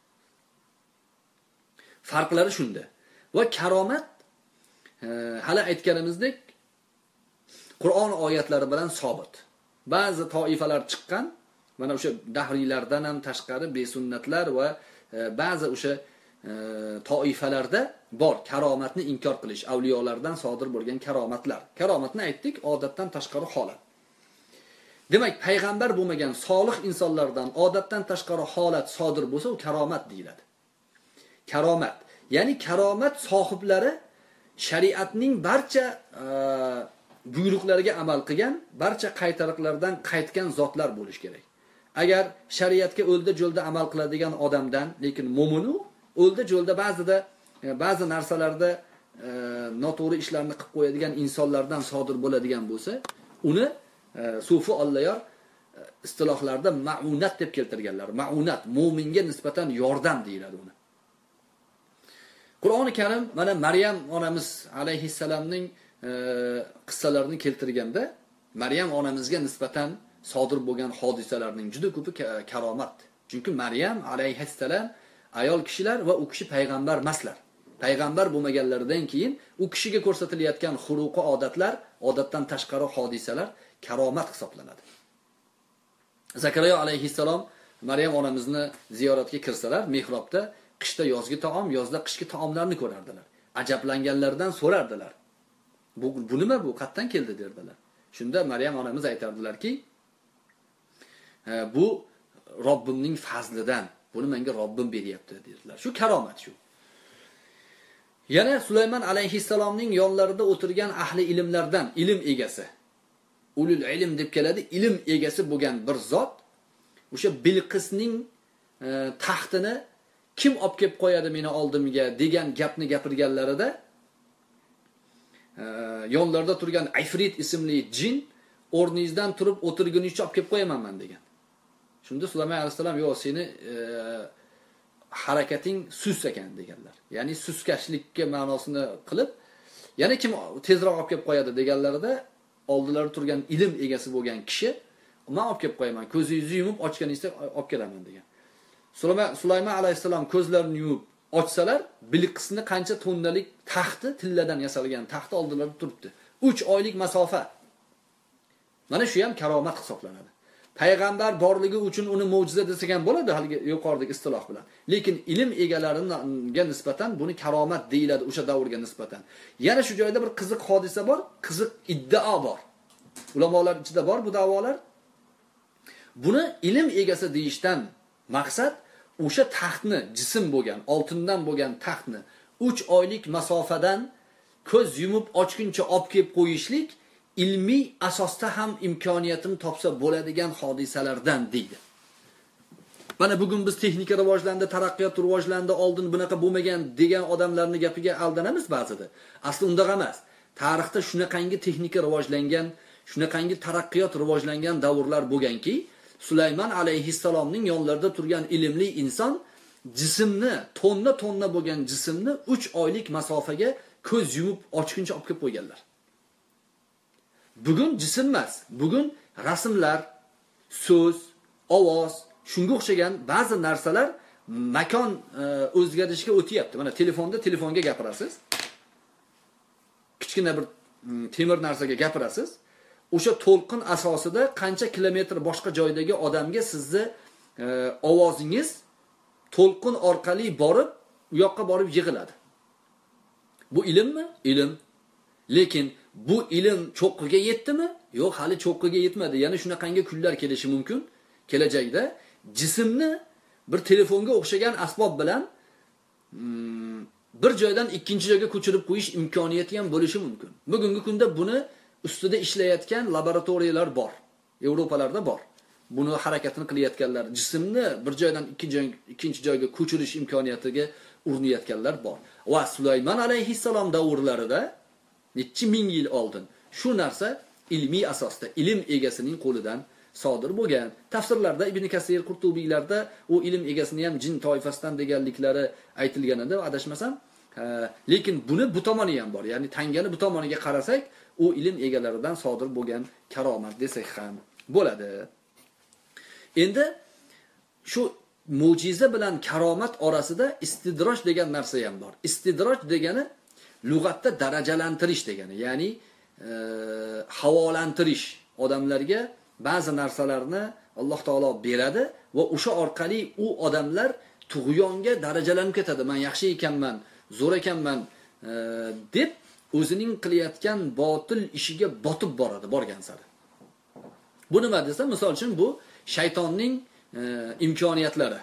Farqlari shunda. Va karomat hali aytganimizdek Qur'on oyatlari bilan sobit. Ba'zi toifalar chiqqan, mana o'sha dahriylardan ham tashqari besunnatlar va ba'zi o'sha toifalarda bor karomatni inkor qilish, avliyolardan sodir bo'lgan karomatlar. Karomatni aytdik, odatdan tashqari holat. Demak, payg'ambar bo'lmagan solih insonlardan odatdan tashqari holat sodir bo'lsa, u karomat deyiladi. Karomat, ya'ni karomat sohiblari shariatning barcha buyruqlariga amal qilgan, barcha qaytariqlardan qaytgan zotlar bo'lish kerak. Agar shariatga o'lda jo'lda amal qiladigan odamdan, lekin mo'minu o'lda jo'lda ba'zi narsalarda noto'g'ri ishlarni qilib qo'yadigan insonlardan sodir bo'ladigan bo'lsa, uni sufi ollar istilohlarda ma'unat deb keltirganlar. Ma'unat mo'minga nisbatan yordam deyiladi uni. Qur'oni Karim mana Maryam onamiz alayhissalomning qissalarini keltirganda, Maryam onamizga nisbatan sodir bo'lgan hodisalarning juda ko'pi karomat. Chunki Maryam alayhissalom ayol kishilar va u kishi payg'ambar emaslar. Payg'ambar bo'lmaganlaridan keyin u kishiga ko'rsatilayotgan xuluqi odatlar, odatdan tashqari hodisalar karomat hisoblanadi. Zakariya alayhissalom Maryam onamizni ziyoratga kirsalar, mehrobda qishda yozgi taom, yozda qishki taomlarni ko'rardilar. Ajablanganlardan so'rardilar. Bu nima bu? Qayerdan keldi derdilar. Shunda Maryam onamiz aytardilarki, bu Robbimning fazlidan, buni menga Robbim beryapti dedilar. Shu karomat shu. Yana Sulaymon alayhissalomning yonlarida o'tirgan ahli ilmlardan, ilm egasi, ulul ilm deb keladi, ilm egasi bo'lgan bir zot o'sha Bilqisning taxtini kim olib kelib qo'yadi meni oldimga degan gapni gapirganlarida yonlarida turgan Ifrit ismli jin o'rningizdan turib o'tirgunicha olib kelib qo'yaman men degan. Shunda Sulaymon alayhisalom yo'q, seni harakating sus ekan deganlar. Ya'ni suskashlikka ma'nosini qilib, yana kim tezroq olib kelib qo'yadi deganlarida oldilarida turgan ilm egasi bo'lgan kishi, "Men olib kelib qo'yaman, ko'zingizni yumib ochganingizda olib kelaman" degan. Sulaymon alayhisalom ko'zlarini yumib ochsalar, Bilqisni qancha tonnalik taxti, tilladan yasalgan taxti oldilarida turibdi. 3 oylik masofa. Mana shu ham karomat hisoblanadi. Payg'ambar borligi uchun uni mo'jiza desak ham bo'ladi, hali yuqoridagi istiloh bilan. Lekin ilm egalariga nisbatan buni karomat deyiladi o'sha davrga nisbatan. Yana shu joyda bir qiziq hodisa bor, qiziq iddao bor. Ulamolar ichida bor bu da'volar. Buni ilm egasi deyishdan maqsad o'sha taxtni, jism bo'lgan, oltindan bo'lgan taxtni 3 oylik masofadan ko'z yumib ochguncha olib kelib qo'yishlik ilmiy asosda ham imkoniyatim topsa bo'ladigan hodisalardan deydi. Mana bugun biz texnika rivojlandi, taraqqiyot rivojlandi, oldin bunaqa bo'lmagan degan odamlarning gapiga aldanamiz ba'zida. Asli unda emas. Tarixda shunaqangi texnika rivojlangan, shunaqangi taraqqiyot rivojlangan davrlar bo'lganki, Sulaymon alayhissalomning yonlarida turgan ilmli inson jismni, tonna bo'lgan jismni 3 oylik masofaga ko'z yumib ochguncha olib kelib qo'yganlar. Bugun jism emas, bugun rasmlar, so'z, ovoz, shunga o'xshagan ba'zi narsalar makon o'zgarishga o'tyapti. Mana telefonga gapirasiz. Kichkina bir temir narsaga gapirasiz. o'sha to'lqin asosida qancha kilometr boshqa joydagi odamga sizni ovozingiz to'lqin orqali borib, u yoqqa borib yig'iladi. Bu ilmmi? Ilm. Lekin bu ilm cho'qqiga yetdimi? Yo'q, hali cho'qqiga yetmadi. Ya'ni shunaqangi kunlar kelishi mumkin. Kelajakda jismni bir telefonga o'xshagan asbob bilan bir joydan ikkinchi joyga ko'chirib qo'yish imkoniyati ham bo'lishi mumkin. Bugungi kunda buni ustida ishlayotgan laboratoriyalar bor. Yevropalarda bor. Buni harakatini qilayotganlar, jismni bir joydan ikkinchi joyga ko'chirish imkoniyatiga urinayotganlar bor. Va Sulaymon alayhissalom davrlarida necha ming yil oldin shu narsa ilmiy asosda, ilm egasining qo'lidan sodir bo'lgan. Tafsirlarda Ibn Kasir, Qurtubiylarda u ilm egasini ham jin toifasidan deganliklari aytilganida adashmasam, lekin buni bu tomoni ham bor. Ya'ni tangani bu tomoniga qarasak, u ilm egalaridan sodir bo'lgan karomat desak ham bo'ladi. Endi shu mo'jiza bilan karomat orasida istidroj degan narsa ham bor. Istidroj degani lug'atda darajalantirish degani, ya'ni havolantirish. Odamlarga ba'zi narsalarni Alloh taolo beradi va o'sha orqali u odamlar tug'yonga darajalanib ketadi. Men yaxshi ekanman, zo'r ekanman deb o'zining qilayotgan botil ishiga botib boradi, borgan sari. Bu nima desa, misol uchun bu shaytonning imkoniyatlari.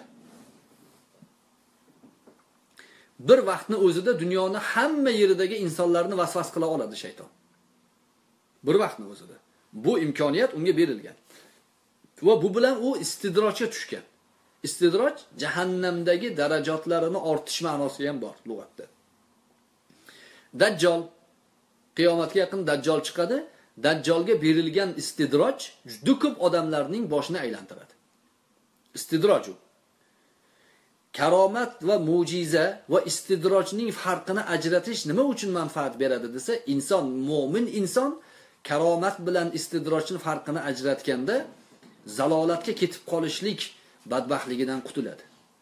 Bir vaqtni o'zida dunyoni hamma yeridagi insonlarni vasvas qila oladi shayton. Bir vaqtni o'zida. Bu imkoniyat unga berilgan. Va bu bilan u istidrojga tushgan. Istidroj jahannamdagi darajatlarini ortish ma'nosi ham bor lug'atda. Dajjal, qiyomatga yaqin Dajjal chiqadi. Dajjalga berilgan istidroj juda ko'p odamlarning boshini aylantiradi. Istidroj u. Karomat va mo'jiza va istidrojning farqini ajratish nima uchun manfaat beradi desa, inson, mo'min inson karomat bilan istidrojning farqini ajratganda zalolatga ketib qolishlik badbaxtligidan qutuladi.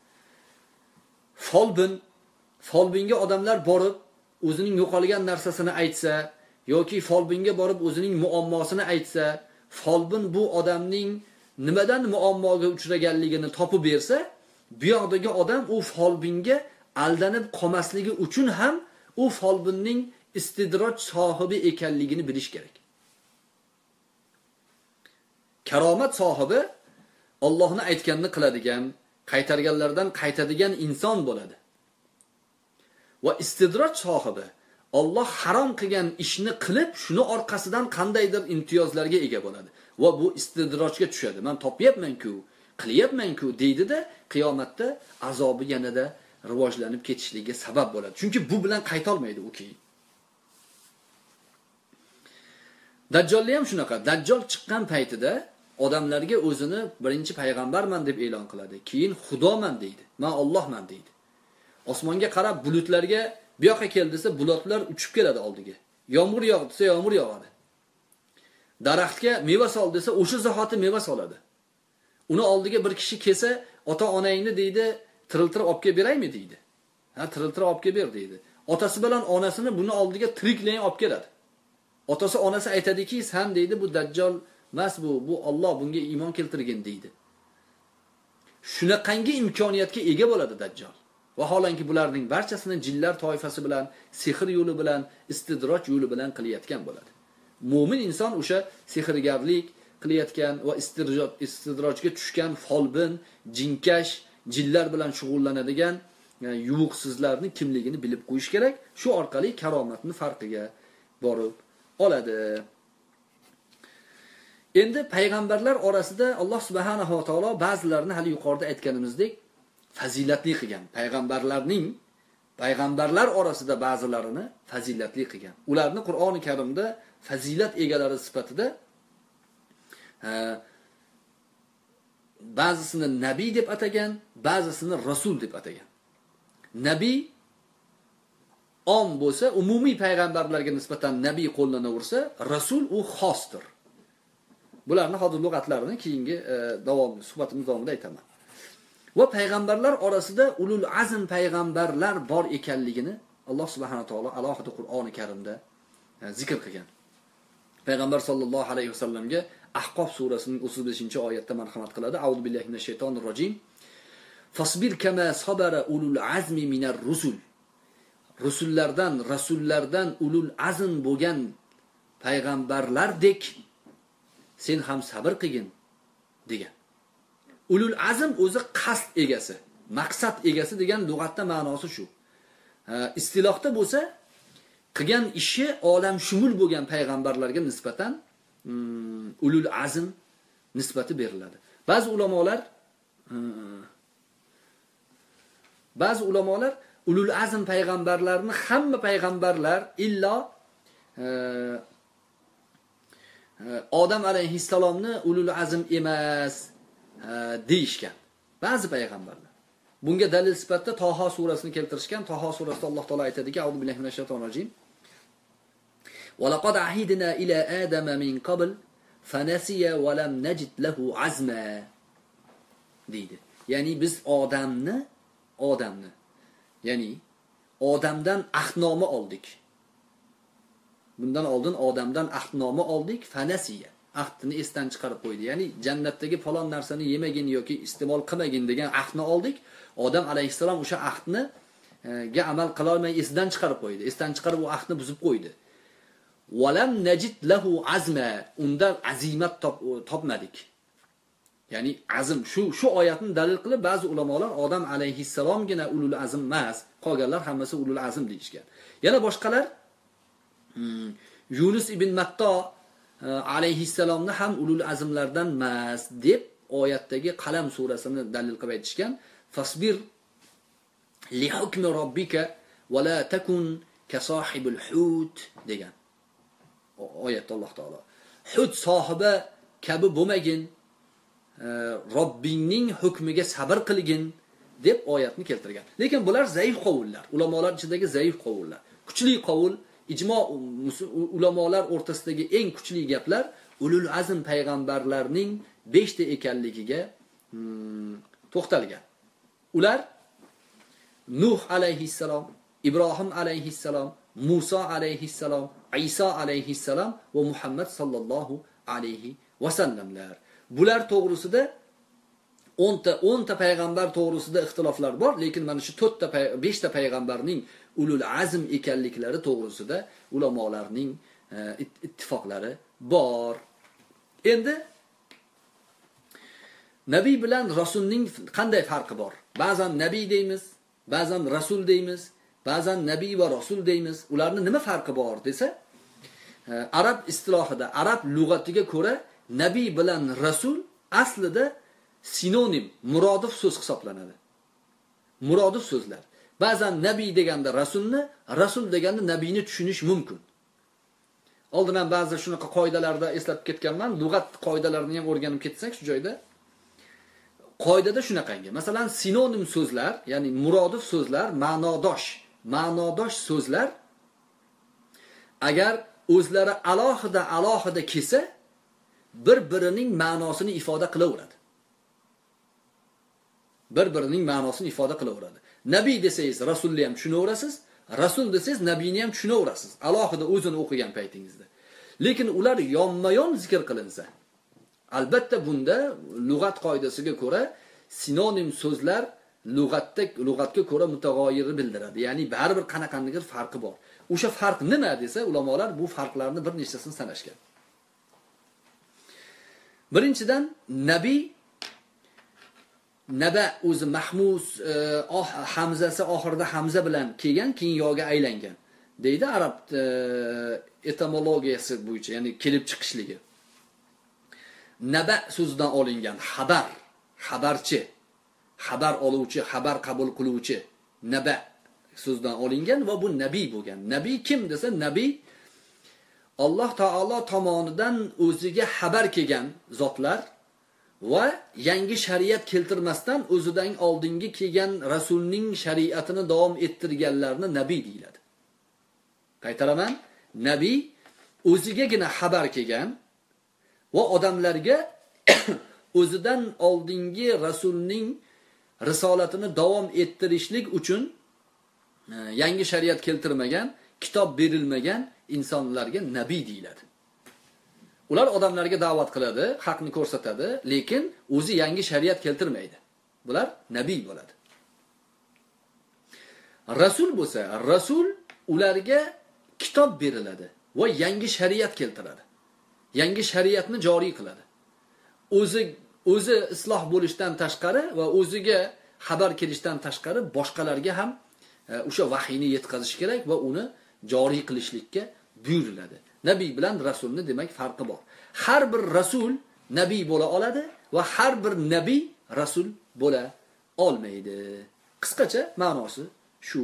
Folbinga odamlar borib o'zining yo'qolgan narsasini aytsa yoki folbinga borib o'zining muammosini aytsa, folbin bu odamning nimadan muammoga uchraganligini topib bersa, bu yoqdagi odam u folbinga aldanib qolmasligi uchun ham u folbinning istidroj sohibi ekanligini bilish kerak. Karomat sohibi Allohni aytganini qiladigan, qaytarganlardan qaytadigan inson bo'ladi. Va istidroj sohibi Alloh harom qilgan ishni qilib, shuni orqasidan qandaydir imtiyozlarga ega bo'ladi. Va bu istidrojga tushadi. Men topyapman-ku, qilyapman-ku deydi-da, qiyomatda azobi yanada rivojlanib ketishligiga sabab bo'ladi. Chunki bu bilan qayta olmaydi u keyin. Dajjolli ham shunaqa. Dajjal chiqqan paytida odamlarga o'zini birinchi payg'ambarman deb e'lon qiladi. Keyin xudoman deydi. Men Allohman deydi. Osmonga qarab bulutlarga bu yoqqa kel desa, bulutlar uchib keladi oldiga. Yomg'ir yog'di desa, yomg'ir yog'adi. Daraxtga meva sol desa, o'sha zahoti meva soladi. Uni oldiga bir kishi kelsa, ota-onangni deydi, tiriltirib olib kelib beraymi deydi. Ha, tiriltirib olib kelib ber deydi. Otasi bilan onasini buni oldiga tiriklayin olib keladi. Otasi onasi aytadiki, sen deydi, bu Dajjal emas, bu Alloh bunga iymon keltirgan deydi. Shunaqangi imkoniyatga ega bo'ladi Dajjal. Vaholanki bularning barchasini jinlar toifasi bilan, sehr yo'li bilan, istidroj yo'li bilan qilayotgan bo'ladi. Mo'min inson o'sha sehrgarlik qilayotgan va istidrojga tushgan folbin, jinkash, jinlar bilan shug'ullanadigan yuvuqsizlarning kimligini bilib qo'yish kerak. Shu orqali karomatni farqiga borib oladi. Endi payg'ambarlar orasida Alloh subhanahu va taolo ba'zilarini hali yuqorida aytganimizdek fazilatli qilgan. Payg'ambarlar orasida ba'zilarini fazilatli qilgan. Ularni Qur'oni Karimda fazilat egalari sifatida ba'zisini nabiy deb atagan, ba'zisini rasul deb atagan. Nabiy om bo'lsa, umumiy payg'ambarlarga nisbatan nabiy qo'llanaversa, rasul u xosdir. Bularni hozir lug'atlarini keyingi suhbatimiz davomida aytaman. Va payg'ambarlar orasida ulul azm payg'ambarlar bor ekanligini Alloh subhanahu va taolo alohida Qur'oni Karimda zikr qilgan. payg'ambar sollallohu alayhi vasallamga Ahqof surasining 35-oyatda marhamat qiladi. A'udhu billahi minash shaytonir rojim. Fasbir kama sabara ulul azmi minar rusul. Rasullardan ulul azm bo'lgan payg'ambarlardek sen ham sabr qilgin degan. Ulul azm o'zi qasd egasi, maqsad egasi degan lug'atda ma'nosi shu. Istilohda bo'lsa, qilgan ishi olam shumul bo'lgan payg'ambarlarga nisbatan ulul azm nisbati beriladi. Ba'zi ulamolar ulul azm payg'ambarlarni hamma payg'ambarlar illo Odam alayhissalomni ulul azm emas deyishgan. Ba'zi payg'ambarlar. Bunga dalil sifatida Toha surasini keltirishgan. Toha surasida Alloh taolo aytadiki: "A'udhu billahi minash shaytonir rojim. Va laqad ahidna ila adama min qabl fanasiya va lam najid lahu azma." deydi. Ya'ni biz odamni ya'ni odamdan ahdnoma oldik. Bundan oldin odamdan ahdnoma oldik, fanasiya. Ahdni esdan chiqarib qo'ydi. Ya'ni jannatdagi falon narsani yemagin yoki iste'mol qilmagin degan ahdni oldik. Odam alayhissalom o'sha ahdni ga amal qila olmay esdan chiqarib qo'ydi. Esdan chiqarib u ahdni buzib qo'ydi. Walam najid lahu azma. Undan azimat topmadik. Ya'ni azm shu oyatni dalil qilib ba'zi ulamolar Odam alayhissalomgina ulul azm emas, qolganlar hammasi ulul azm deyishgan. Yana boshqalar Yunus ibn Matta alayhissalomni ham ulul azmlardan emas deb oyatdagi Qalam surasini dalil qilib aytishgan. Fasbir li hukmi robbika va la takun ka sohibil hut degan oyatda Alloh taolo. Hut sohibi kabi bo'lmagin, Robbingning hukmiga sabr qilgin deb oyatni keltirgan. Lekin bular zaif qovullar, ulamolar ichidagi zaif qovullar. Kuchli qovul, ijmo ulamolar o'rtasidagi eng kuchli gaplar ulul azm payg'ambarlarning 5 ta ekanligiga to'xtalgan. Ular Nuh alayhissalom, Ibrohim alayhissalom, Musa alayhissalom, Isa alayhissalom va Muhammad sallallohu alayhi va sallamlar. Bular to'g'risida 10 ta payg'ambar to'g'risida ixtiloflar bor, lekin mana shu 5 ta payg'ambarning ulul azm ekanliklari to'g'risida ulamolarning ittifoqlari bor. Endi nabiy bilan rasulning qanday farqi bor? Ba'zan nabiy deymiz, ba'zan rasul deymiz, ba'zan nabiy va rasul deymiz. Ularning nima farqi bor desa, arab istilohida, arab lug'atiga ko'ra nabiy bilan rasul aslida sinonim, murodif so'z hisoblanadi. Murodif so'zlar. Ba'zan nabiy deganda rasulni, rasul deganda nabiyni tushunish mumkin. Oldin ham ba'zi shunaqa qoidalarda eslab ketganman. Lug'at qoidalarini ham o'rganib ketsak shu joyda. Qoidada shunaqangi. Masalan, sinonim so'zlar, ya'ni murodif so'zlar, ma'nodosh so'zlar agar o'zlari alohida kelsa, bir-birining ma'nosini ifoda qilaveradi. Bir-birining ma'nosini ifoda qilaveradi. Nabiy desangiz rasulni ham tushunaverasiz, rasul desangiz nabiyni ham tushunaverasiz, alohida o'zini o'qigan paytingizda. Lekin ular yonma-yon zikr qilinsa, albatta bunda lug'at qoidasiga ko'ra sinonim so'zlar lug'atga ko'ra mutag'oyirni bildiradi. Ya'ni baribir qanaqandir farqi bor. O'sha farq nima desa, ulamolar bu farqlarni bir nechtasini sanashgan. Birinchidan nabiy naba o'zi mahmus hamzasi oxirida hamza bilan kelgan, keyin yoga aylangan deydi arab etimologiyasi bo'yicha, ya'ni kelib chiqishligi. Naba so'zidan olingan xabar, xabarchi, xabar oluvchi, xabar qabul qiluvchi naba so'zidan olingan va bu nabiy bo'lgan. Nabiy kim desa, nabiy Alloh taolo tomonidan o'ziga xabar kelgan zotlar va yangi shariat keltirmasdan o'zidan oldingi kelgan rasulning shariatini davom ettirganlarni nabiy deyiladi. Qaytaraman, nabiy o'zigagina xabar kelgan va odamlarga o'zidan oldingi rasulning risolatini davom ettirishlik uchun yangi shariat keltirmagan, kitob berilmagan insonlarga nabiy deyiladi. Ular odamlarga da'vat qiladi, haqni ko'rsatadi, lekin o'zi yangi shariat keltirmaydi. Bular nabiy bo'ladi. Rasul bo'lsa, rasul ularga kitob beriladi va yangi shariat keltiradi. Yangi shariatni joriy qiladi. O'zi isloh bo'lishdan tashqari va o'ziga xabar kelishdan tashqari boshqalarga ham o'sha vahiyni yetkazish kerak va uni joriy qilishlikka buyuriladi. Nabiy bilan rasulni demak farqi bor. Har bir rasul nabiy bo'la oladi va har bir nabiy rasul bo'la olmaydi. Qisqacha ma'nosi shu.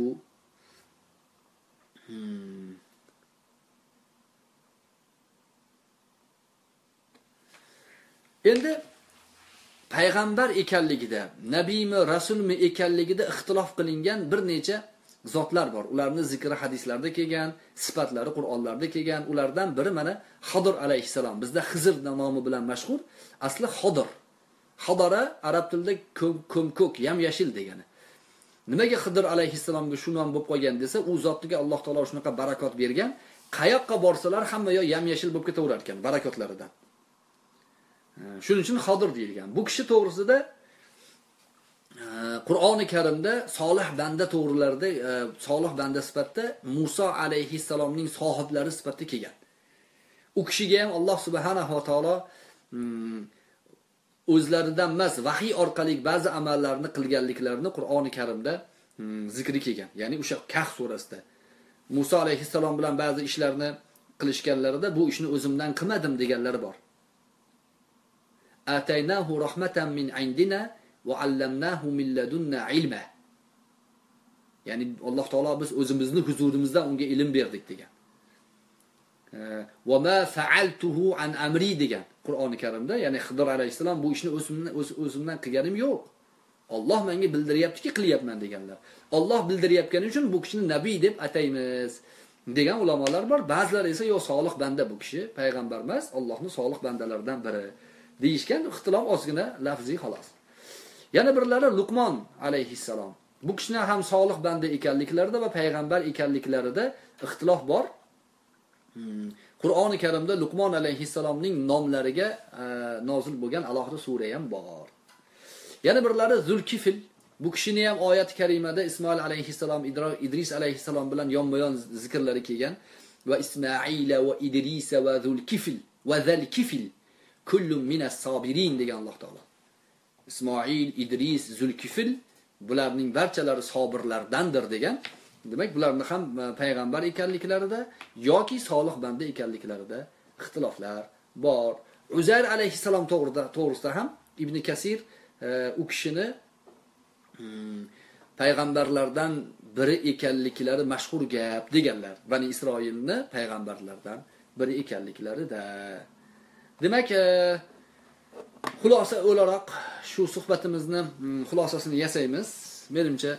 Endi payg'ambar ekanligida, nabiymi, rasulmi ekanligida ixtilof qilingan bir necha zotlar bor. Ularning zikri hadislarda kelgan, sifatlari Qur'onlarda kelgan. Ulardan biri mana Xodir alayhissalom. Bizda Xizr nomi bilan mashhur. Asli Xodir. Xodara arab tilida ko'm-ko'k, yam-yashil degani. Nimaga Xizr alayhissalomga shu nom bo'lib qolgan desa, u zotga Alloh taolo shunaqa barakot bergan. Qayoqqa borsalar hamma yo yam-yashil bo'lib ketaverar ekan barakotlaridan. Shuning uchun Xodir deyilgan. Bu kishi to'g'risida Qur'oni Karimda solih banda to'g'rilarida, solih banda sifatida Musa alayhissalomning sohiblari sifatida kelgan. U kishiga ham Alloh subhanahu va taolo o'zlaridan emas, vahiy orqali ba'zi amallarni qilganliklarini Qur'oni Karimda zikri kelgan. Ya'ni o'sha Kahf surasida Musa alayhissalom bilan ba'zi ishlarni qilishganlarida bu ishni o'zimdan qilmadim deganlari bor. Ataynahu rahmatan min indina va allamnahu min ladunna ilma. Ya'ni Alloh taolo biz o'zimizni huzurimizdan unga ilm berdik degan. Va ma fa'altuhu an amri degan Qur'oni Karimda, ya'ni Xizr alayhissalom bu ishni o'zimdan qilganim yo'q. Alloh menga bildiryaptiki qilyapman deganlar. Alloh bildiryapgani uchun bu kishini nabiy deb ataymiz degan ulamolar bor. Ba'zilar esa yo solih banda bu kishi, payg'ambar emas, Allohning solih bandalaridan biri deyishgan. Ixtilof ozgina lafziy xolos. Yana birlari Luqmon alayhissalom. Bu kishining ham solih banda ekanliklarida va payg'ambar ekanliklarida ixtilof bor. Qur'oni Karimda Luqmon alayhissalomning nomlariga nozil bo'lgan alohida sura ham bor. Yana birlari Zulkifl. Bu kishini ham oyat-i karimada Ismoil alayhissalom, Idris alayhissalom bilan yonma-yon zikrlari kelgan. Va Ismoila va Idrisa va Zulkifl va Zalkifl kullun minas sabirin degan Alloh taolo. Ismoil, Idris, Zulkifl bularning barchalari sobirlardandir degan. Demak, bularning ham payg'ambar ekanliklarida yoki solih banda ekanliklarida ixtiloflar bor. Uzayr alayhissalom to'g'risida ham Ibn Kasir u kishini payg'ambarlardan biri ekanliklari mashhur gap deganlar. Bani Isroilni payg'ambarlardan biri ekanliklarida. Demak, xulosa o'laroq shu suhbatimizni xulosasini yasaymiz. Menimcha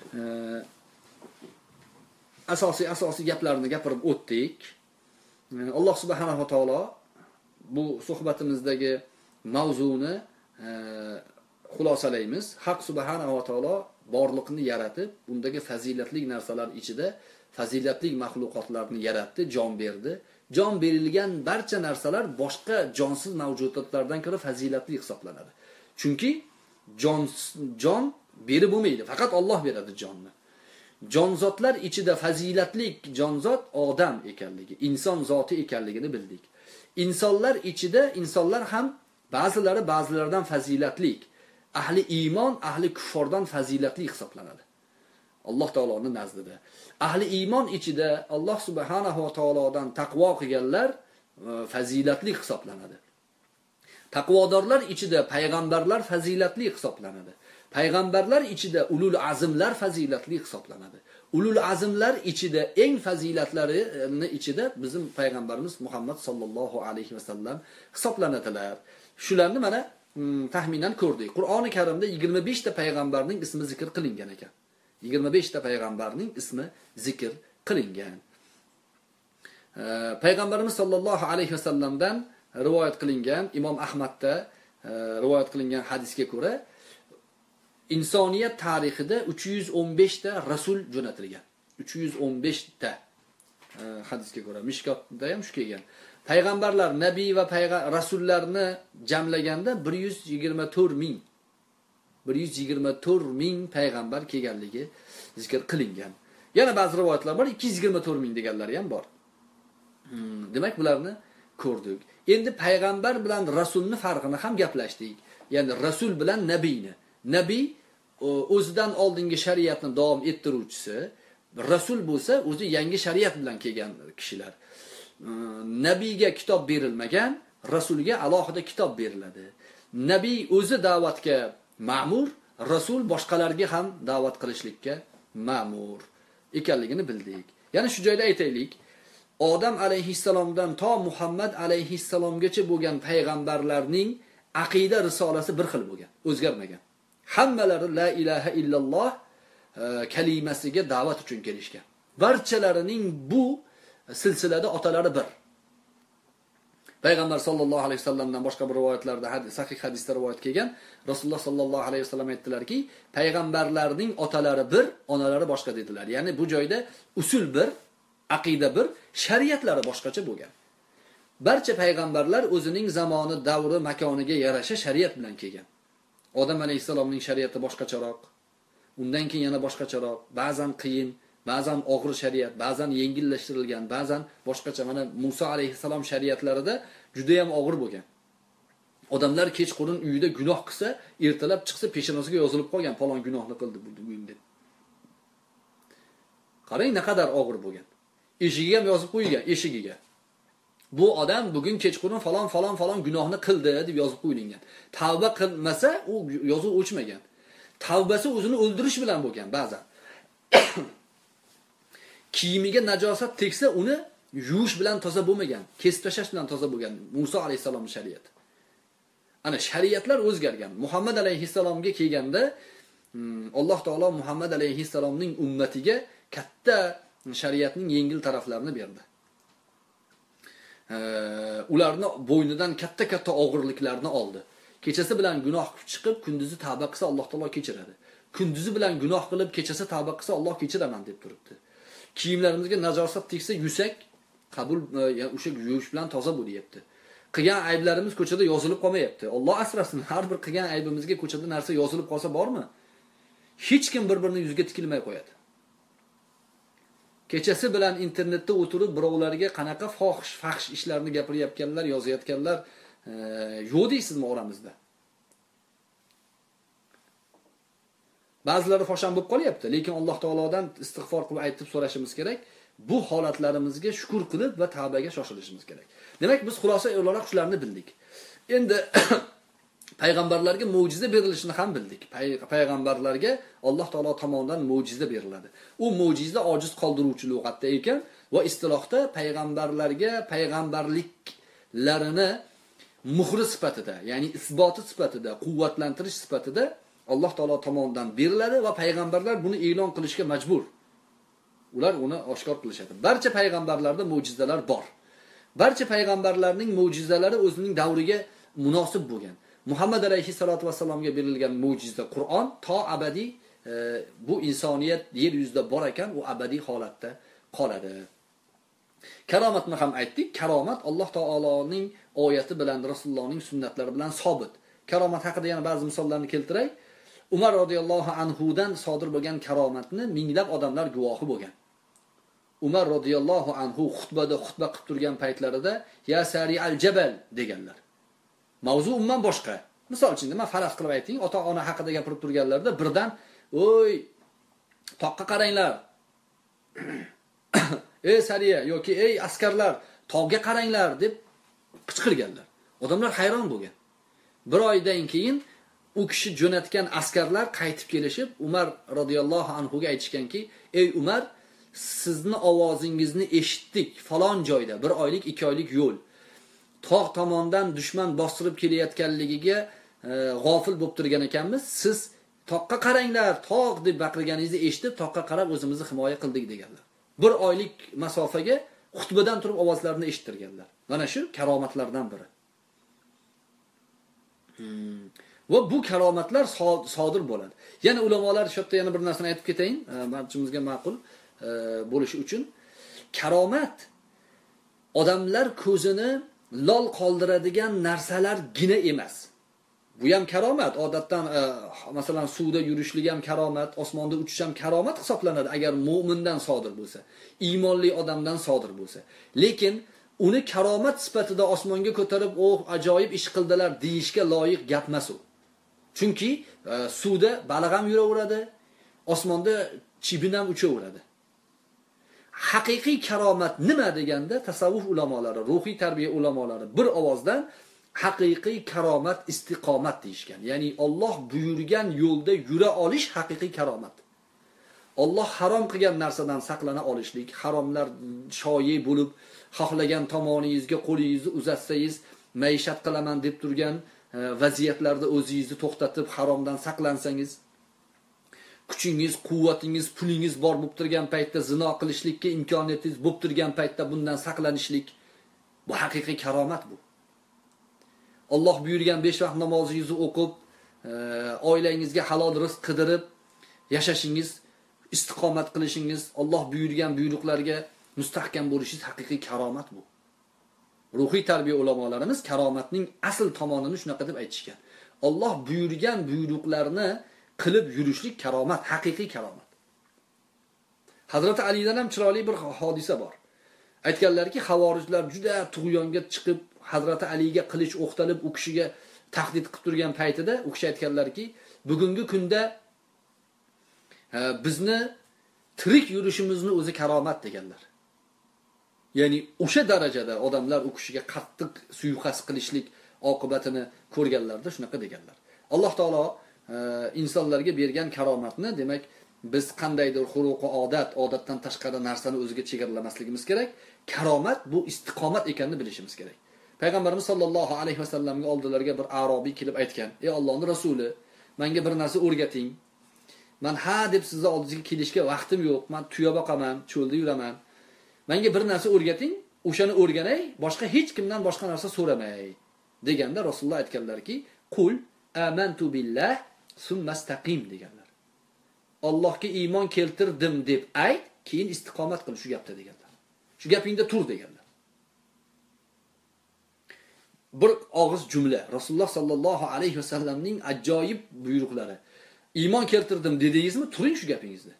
asosiy gaplarni gapirib o'tdik. Alloh subhanahu va taolo bu suhbatimizdagi mavzuni xulosalaymiz. Haq subhanahu va taolo borliqni yaratib, undagi fazilatli narsalar ichida fazilatli mahluqotlarni yaratdi, jon berdi. Jon berilgan barcha narsalar boshqa jonsiz mavjudotlardan ko'ra fazilatli hisoblanadi. Chunki jon berib bo'lmaydi, faqat Alloh beradi jonni. Jonzotlar ichida fazilatli jonzot odam ekanligi, inson zoti ekanligini bildik. Insonlar ichida insonlar ham ba'zilaridan fazilatli, ahli iymon, ahli kuffordan fazilatli hisoblanadi. Alloh taoloning nazdida. Ahli iymon ichida Alloh subhanahu va taolodan taqvo qilganlar fazilatli hisoblanadi. Taqvodorlar ichida payg'ambarlar fazilatli hisoblanadi. Payg'ambarlar ichida ulul azmlar fazilatli hisoblanadi. Ulul azmlar ichida eng fazilatlarining ichida bizim payg'ambarimiz Muhammad sallallohu alayhi vasallam hisoblanadilar. Shularni mana taxminan ko'rdik. Qur'oni Karimda 25 ta payg'ambarning ismi zikr qilingan ekan. 25 ta payg'ambarning ismi zikr qilingan. Payg'ambarimiz sallallohu alayhi vasallamdan rivoyat qilingan, Imom Ahmadda rivoyat qilingan hadisga ko'ra insoniyat tarixida 315 ta rasul jo'natilgan. 315 ta hadisga ko'ra Mishkotda ham shu kelgan. payg'ambarlar, nabiy va rasullarni jamlaganda 124 ming 124 ming payg'ambar kelganligi zikr qilingan. Yana ba'zi rivoyatlar bor, 224 ming deganlari ham bor. Demak, bularni ko'rdik. Endi payg'ambar bilan rasulni farqini ham gaplashdik. Ya'ni rasul bilan nabiyni. Nabiy o'zidan oldingi shariatni davom ettiruvchisi, rasul bo'lsa o'zi yangi shariat bilan kelgan kishilar. Nabiyga kitob berilmagan, rasulga alohida kitob beriladi. Nabiy o'zi da'vatga ma'mur, rasul boshqalarga ham da'vat qilishlikka ma'mur ekanligini bildik. Ya'ni shu joyda aytaylik, Odam alayhissalomdan to Muhammad alayhissalomgacha bo'lgan payg'ambarlarning aqida risolasi bir xil bo'lgan, o'zgarmagan. Hammalari la ilaha illalloh kalimasiga da'vat uchun kelishgan. Barchalarining bu silsilada otalari bir. Payg'ambar sollallohu alayhi vasallamdan boshqa bir rivoyatlarda, sahih hadisda rivoyat kelgan, Rasululloh sollallohu alayhi vasallam aytdilarki, payg'ambarlarning otalari bir, onalari boshqa dedilar. Ya'ni bu joyda usul bir, aqida bir, shariatlari boshqacha bo'lgan. Barcha payg'ambarlar o'zining zamoni, davri, makoniga yarasha shariat bilan kelgan. Odam alayhissalomning shariati boshqacharoq, undan keyin yana boshqacharoq, ba'zan qiyin, ba'zan og'ir shariat, ba'zan yengillashtirilgan, ba'zan boshqacha. Mana Musa alayhissalom shariatlarida juda ham og'ir bo'lgan. Odamlar kechqurun uyida gunoh qilsa, ertalab chiqsa peshonasiga yozilib qolgan, falon gunohni qildi bugun deb. Qarang, naqadar og'ir bo'lgan. Eshigiga ham yozib qo'yilgan, eshigiga. Bu odam bugun kechqurun falon gunohni qildi deb yozib qo'yilgan. Tavba qilmasa, u yozuv o'chmagan. Tavbasi o'zini o'ldirish bilan bo'lgan ba'zan. Kiyimiga najosat tegsa, uni yuvish bilan toza bo'lmagan, kesib tashlash bilan toza bo'lgan Musa alayhisalomning shariati. Ana shariatlar o'zgargan. Muhammad alayhisalomga kelganda Alloh taolo Muhammad alayhisalomning ummatiga katta shariatning yengil taraflarini berdi. Ularni bo'ynidan katta og'irliklarni oldi. Kechasi bilan gunoh chiqib, kunduzi tavba qilsa Alloh taolo kechiradi. Kunduzi bilan gunoh qilib, kechasi tavba qilsa Alloh kechiraman deb turibdi. Kiyimlarimizga najosat tegsa, yusak qabul, o'sha yuvish bilan toza bo'lyapti. Qilgan ayblarimiz ko'chada yozilib qolmayapti. Alloh asrasin, har bir qilgan aybimizga ko'chada narsa yozilib qolsa bormi? Hech kim bir-birini yuziga tikilmay qo'yadi. Kechasi bilan internetda o'tirib birovlarga qanaqa fahsh ishlarni gapirayotganlar, yozayotganlar yo'q deysizmi oramizda? Ba'zilari foshan bo'lib qolyapti, lekin Alloh taolodan istig'for qilib aytib so'rashimiz kerak. Bu holatlarimizga shukr qilib va tavbaga shoshilishimiz kerak. Demak, biz xulosa o'laroq shularni bildik. Endi payg'ambarlarga mo'jiza berilishini ham bildik. Payg'ambarlarga Alloh taolo tomonidan mo'jiza beriladi. U mo'jiza ojiz qoldiruvchi lug'atda ekan va istilohda payg'ambarlarga payg'ambarliklarini muhri sifatida, ya'ni isboti sifatida, quvvatlantirish sifatida Alloh taolo tomonidan beriladi va payg'ambarlar buni e'lon qilishga majbur. Ular uni oshkor qilishadi. Barcha payg'ambarlarda mo'jizalar bor. Barcha payg'ambarlarning mo'jizalari o'zining davriga munosib bo'lgan. Muhammad alayhissalatu vasallamga berilgan mo'jiza Qur'on to abadiy bu insoniyat yer yuzida bor ekan, u abadiy holatda qoladi. Karomatni ham aytdik. Karomat Alloh taoloning oyati bilan, Rasulullohning sunnatlari bilan sobit. Karomat haqida yana ba'zi misollarni keltiray. Umar radhiyallohu anhu dan sodir bo'lgan karomatni minglab odamlar guvohi bo'lgan. Umar radhiyallohu anhu xutba qilib turgan paytlarida ya sari al-jabal deganlar. Mavzu umuman boshqa. Misol uchun men faraz qilib ayting, ota-ona haqida gapirib turganlarda birdan "Oy, toqqa qaranglar." "Ey sariya yoki ey askarlar, tog'ga qaranglar" deb qichqirganlar. Odamlar hayron bo'lgan. Bir oydan keyin u kishi jo'natgan askarlar qaytib kelishib, Umar radhiyallohu anhu ga aytishganki, "Ey Umar, sizni ovozingizni eshitdik falon joyda, 1 oylik, 2 oylik yo'l. Tog' tomondan dushman bostirib kelayotganligiga g'ofil bo'lib turgan ekanmiz. Siz toqqa qaranglar, tog' deb baqirganingizni eshitib, toqqa qarab o'zimizni himoya qildik" deganlar. 1 oylik masofaga xutbadan turib ovozlarini eshittirganlar. Mana shu karomatlardan biri. Va bu karomatlar sodir bo'ladi. Yana ulamolar shu yerda yana bir narsani aytib ketayin, barchamizga ma'qul bo'lishi uchun. Karomat odamlar ko'zini lol qoldiradigan narsalargina emas. Bu ham karomat. Odatdan masalan suvda yurishlik ham karomat, osmonda uchish ham karomat hisoblanadi agar mu'mindan sodir bo'lsa, iymonli odamdan sodir bo'lsa. Lekin uni karomat sifatida osmonga ko'tarib, "O, ajoyib ish qildilar" deyishga loyiq gap emas u. Chunki suvda baliq ham yuraveradi, osmonda chibin ham uchaveradi. Haqiqiy karomat nima deganda tasavvuf ulamolari, ruhiy tarbiya ulamolari bir ovozdan haqiqiy karomat istiqomat deyishgan. Ya'ni Alloh buyurgan yo'lda yura olish haqiqiy karomat. Alloh harom qilgan narsadan saqlana olishlik, haromlar shoyi bo'lib, xohlagan tomoningizga qo'lingizni uzatsangiz, maishat qilaman deb turgan vaziyatlarda o'zingizni to'xtatib haromdan saqlansangiz, kuchingiz, quvvatingiz, pulingiz bor bo'lib turgan paytda zino qilishlikka imkoniyatingiz bo'lib turgan paytda bundan saqlanishlik, bu haqiqiy karomat bu. Alloh buyurgan 5 vaqt namozingizni o'qib, oilangizga halol rizq qidirib yashashingiz, istiqomat qilishingiz, Alloh buyurgan buyruqlarga mustahkam bo'lishingiz haqiqiy karomat bu. Ruhiy tarbiya ulamolarimiz karomatning asl tomonini shunaqa deb aytishgan. Alloh buyurgan buyruqlarni qilib yurishlik karomat, haqiqiy karomat. Hazrat Alidan ham chiroyli bir hodisa bor. Aytganlarki, xavorijlar juda tug'yonga chiqib, Hazrat Aliga qilich o'qtalib, u kishiga tahdid qilib turgan paytida u kishi aytganlarki, bugungi kunda bizni tirik yurishimizni o'zi karomat deganlar. Ya'ni o'sha darajada odamlar u kishiga qattiq suiqasd qilishlik oqibatini ko'rganlarda shunaqa deganlar. Alloh taolo insonlarga bergan karomatni, demak, biz qandaydir xuruq-u odatdan tashqari narsani o'ziga chegaramasligimiz kerak. Karomat bu istiqomat ekanini bilishimiz kerak. Payg'ambarimiz sollallohu alayhi vasallamga oldilariga bir arobiy kelib aytgan: "Ey Allohning rasuli, menga bir narsa o'rgating. Men ha deb sizni oldingizga kelishga vaqtim yo'q. Men tuya boqaman, cho'lda yuraman. Menga bir narsa o'rgating, o'shani o'rganay, boshqa hech kimdan boshqa narsa so'ramay." Deganda Rasululloh aytganlarki: "Qul amantu billah summastaqim" deganlar. Allohga iymon keltirdim deb ayt, keyin istiqomat qil shu gapda deganlar. Shu gapingda tur deganlar. Bir og'iz jumla Rasululloh sallallohu alayhi vasallamning ajoyib buyruqlari. Iymon keltirdim dedingizmi, turing shu gapingizda.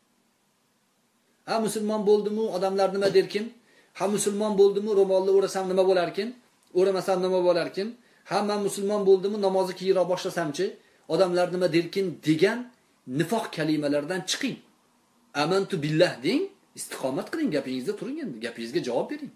Ha musulmon bo'ldim-u, odamlar nima derkin? Ha musulmon bo'ldim-u, ro'molni o'rasam nima bo'larkin? O'ramasam nima bo'larkin? Ha men musulmon bo'ldim-u, namozni keyinroq boshlasamchi, odamlar nima derkin degan nifoq kalimalardan chiqing. Amantu billah deng, istiqomat qiling, gapingizda turing endi, gapingizga javob bering.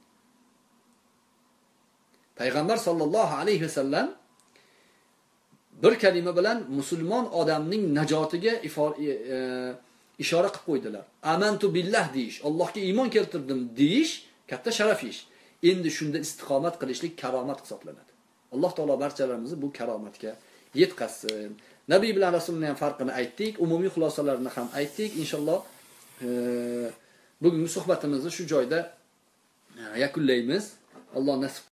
Payg'ambar sallallohu alayhi vasallam bir kalima bilan musulmon odamning najotiga ishora qilib qo'ydilar. Amantu billah deyish, Allohga iymon keltirdim deyish katta sharaf ish. Endi shunda istiqomat qilishlik karomat hisoblanadi. Alloh taolo barchalarimizni bu karomatga yetkazsin. Nabiy bilan rasulning ham farqini aytdik, umumiy xulosalarini ham aytdik. Inshaalloh bugungi suhbatimizni shu joyda yakunlaymiz. Alloh nasib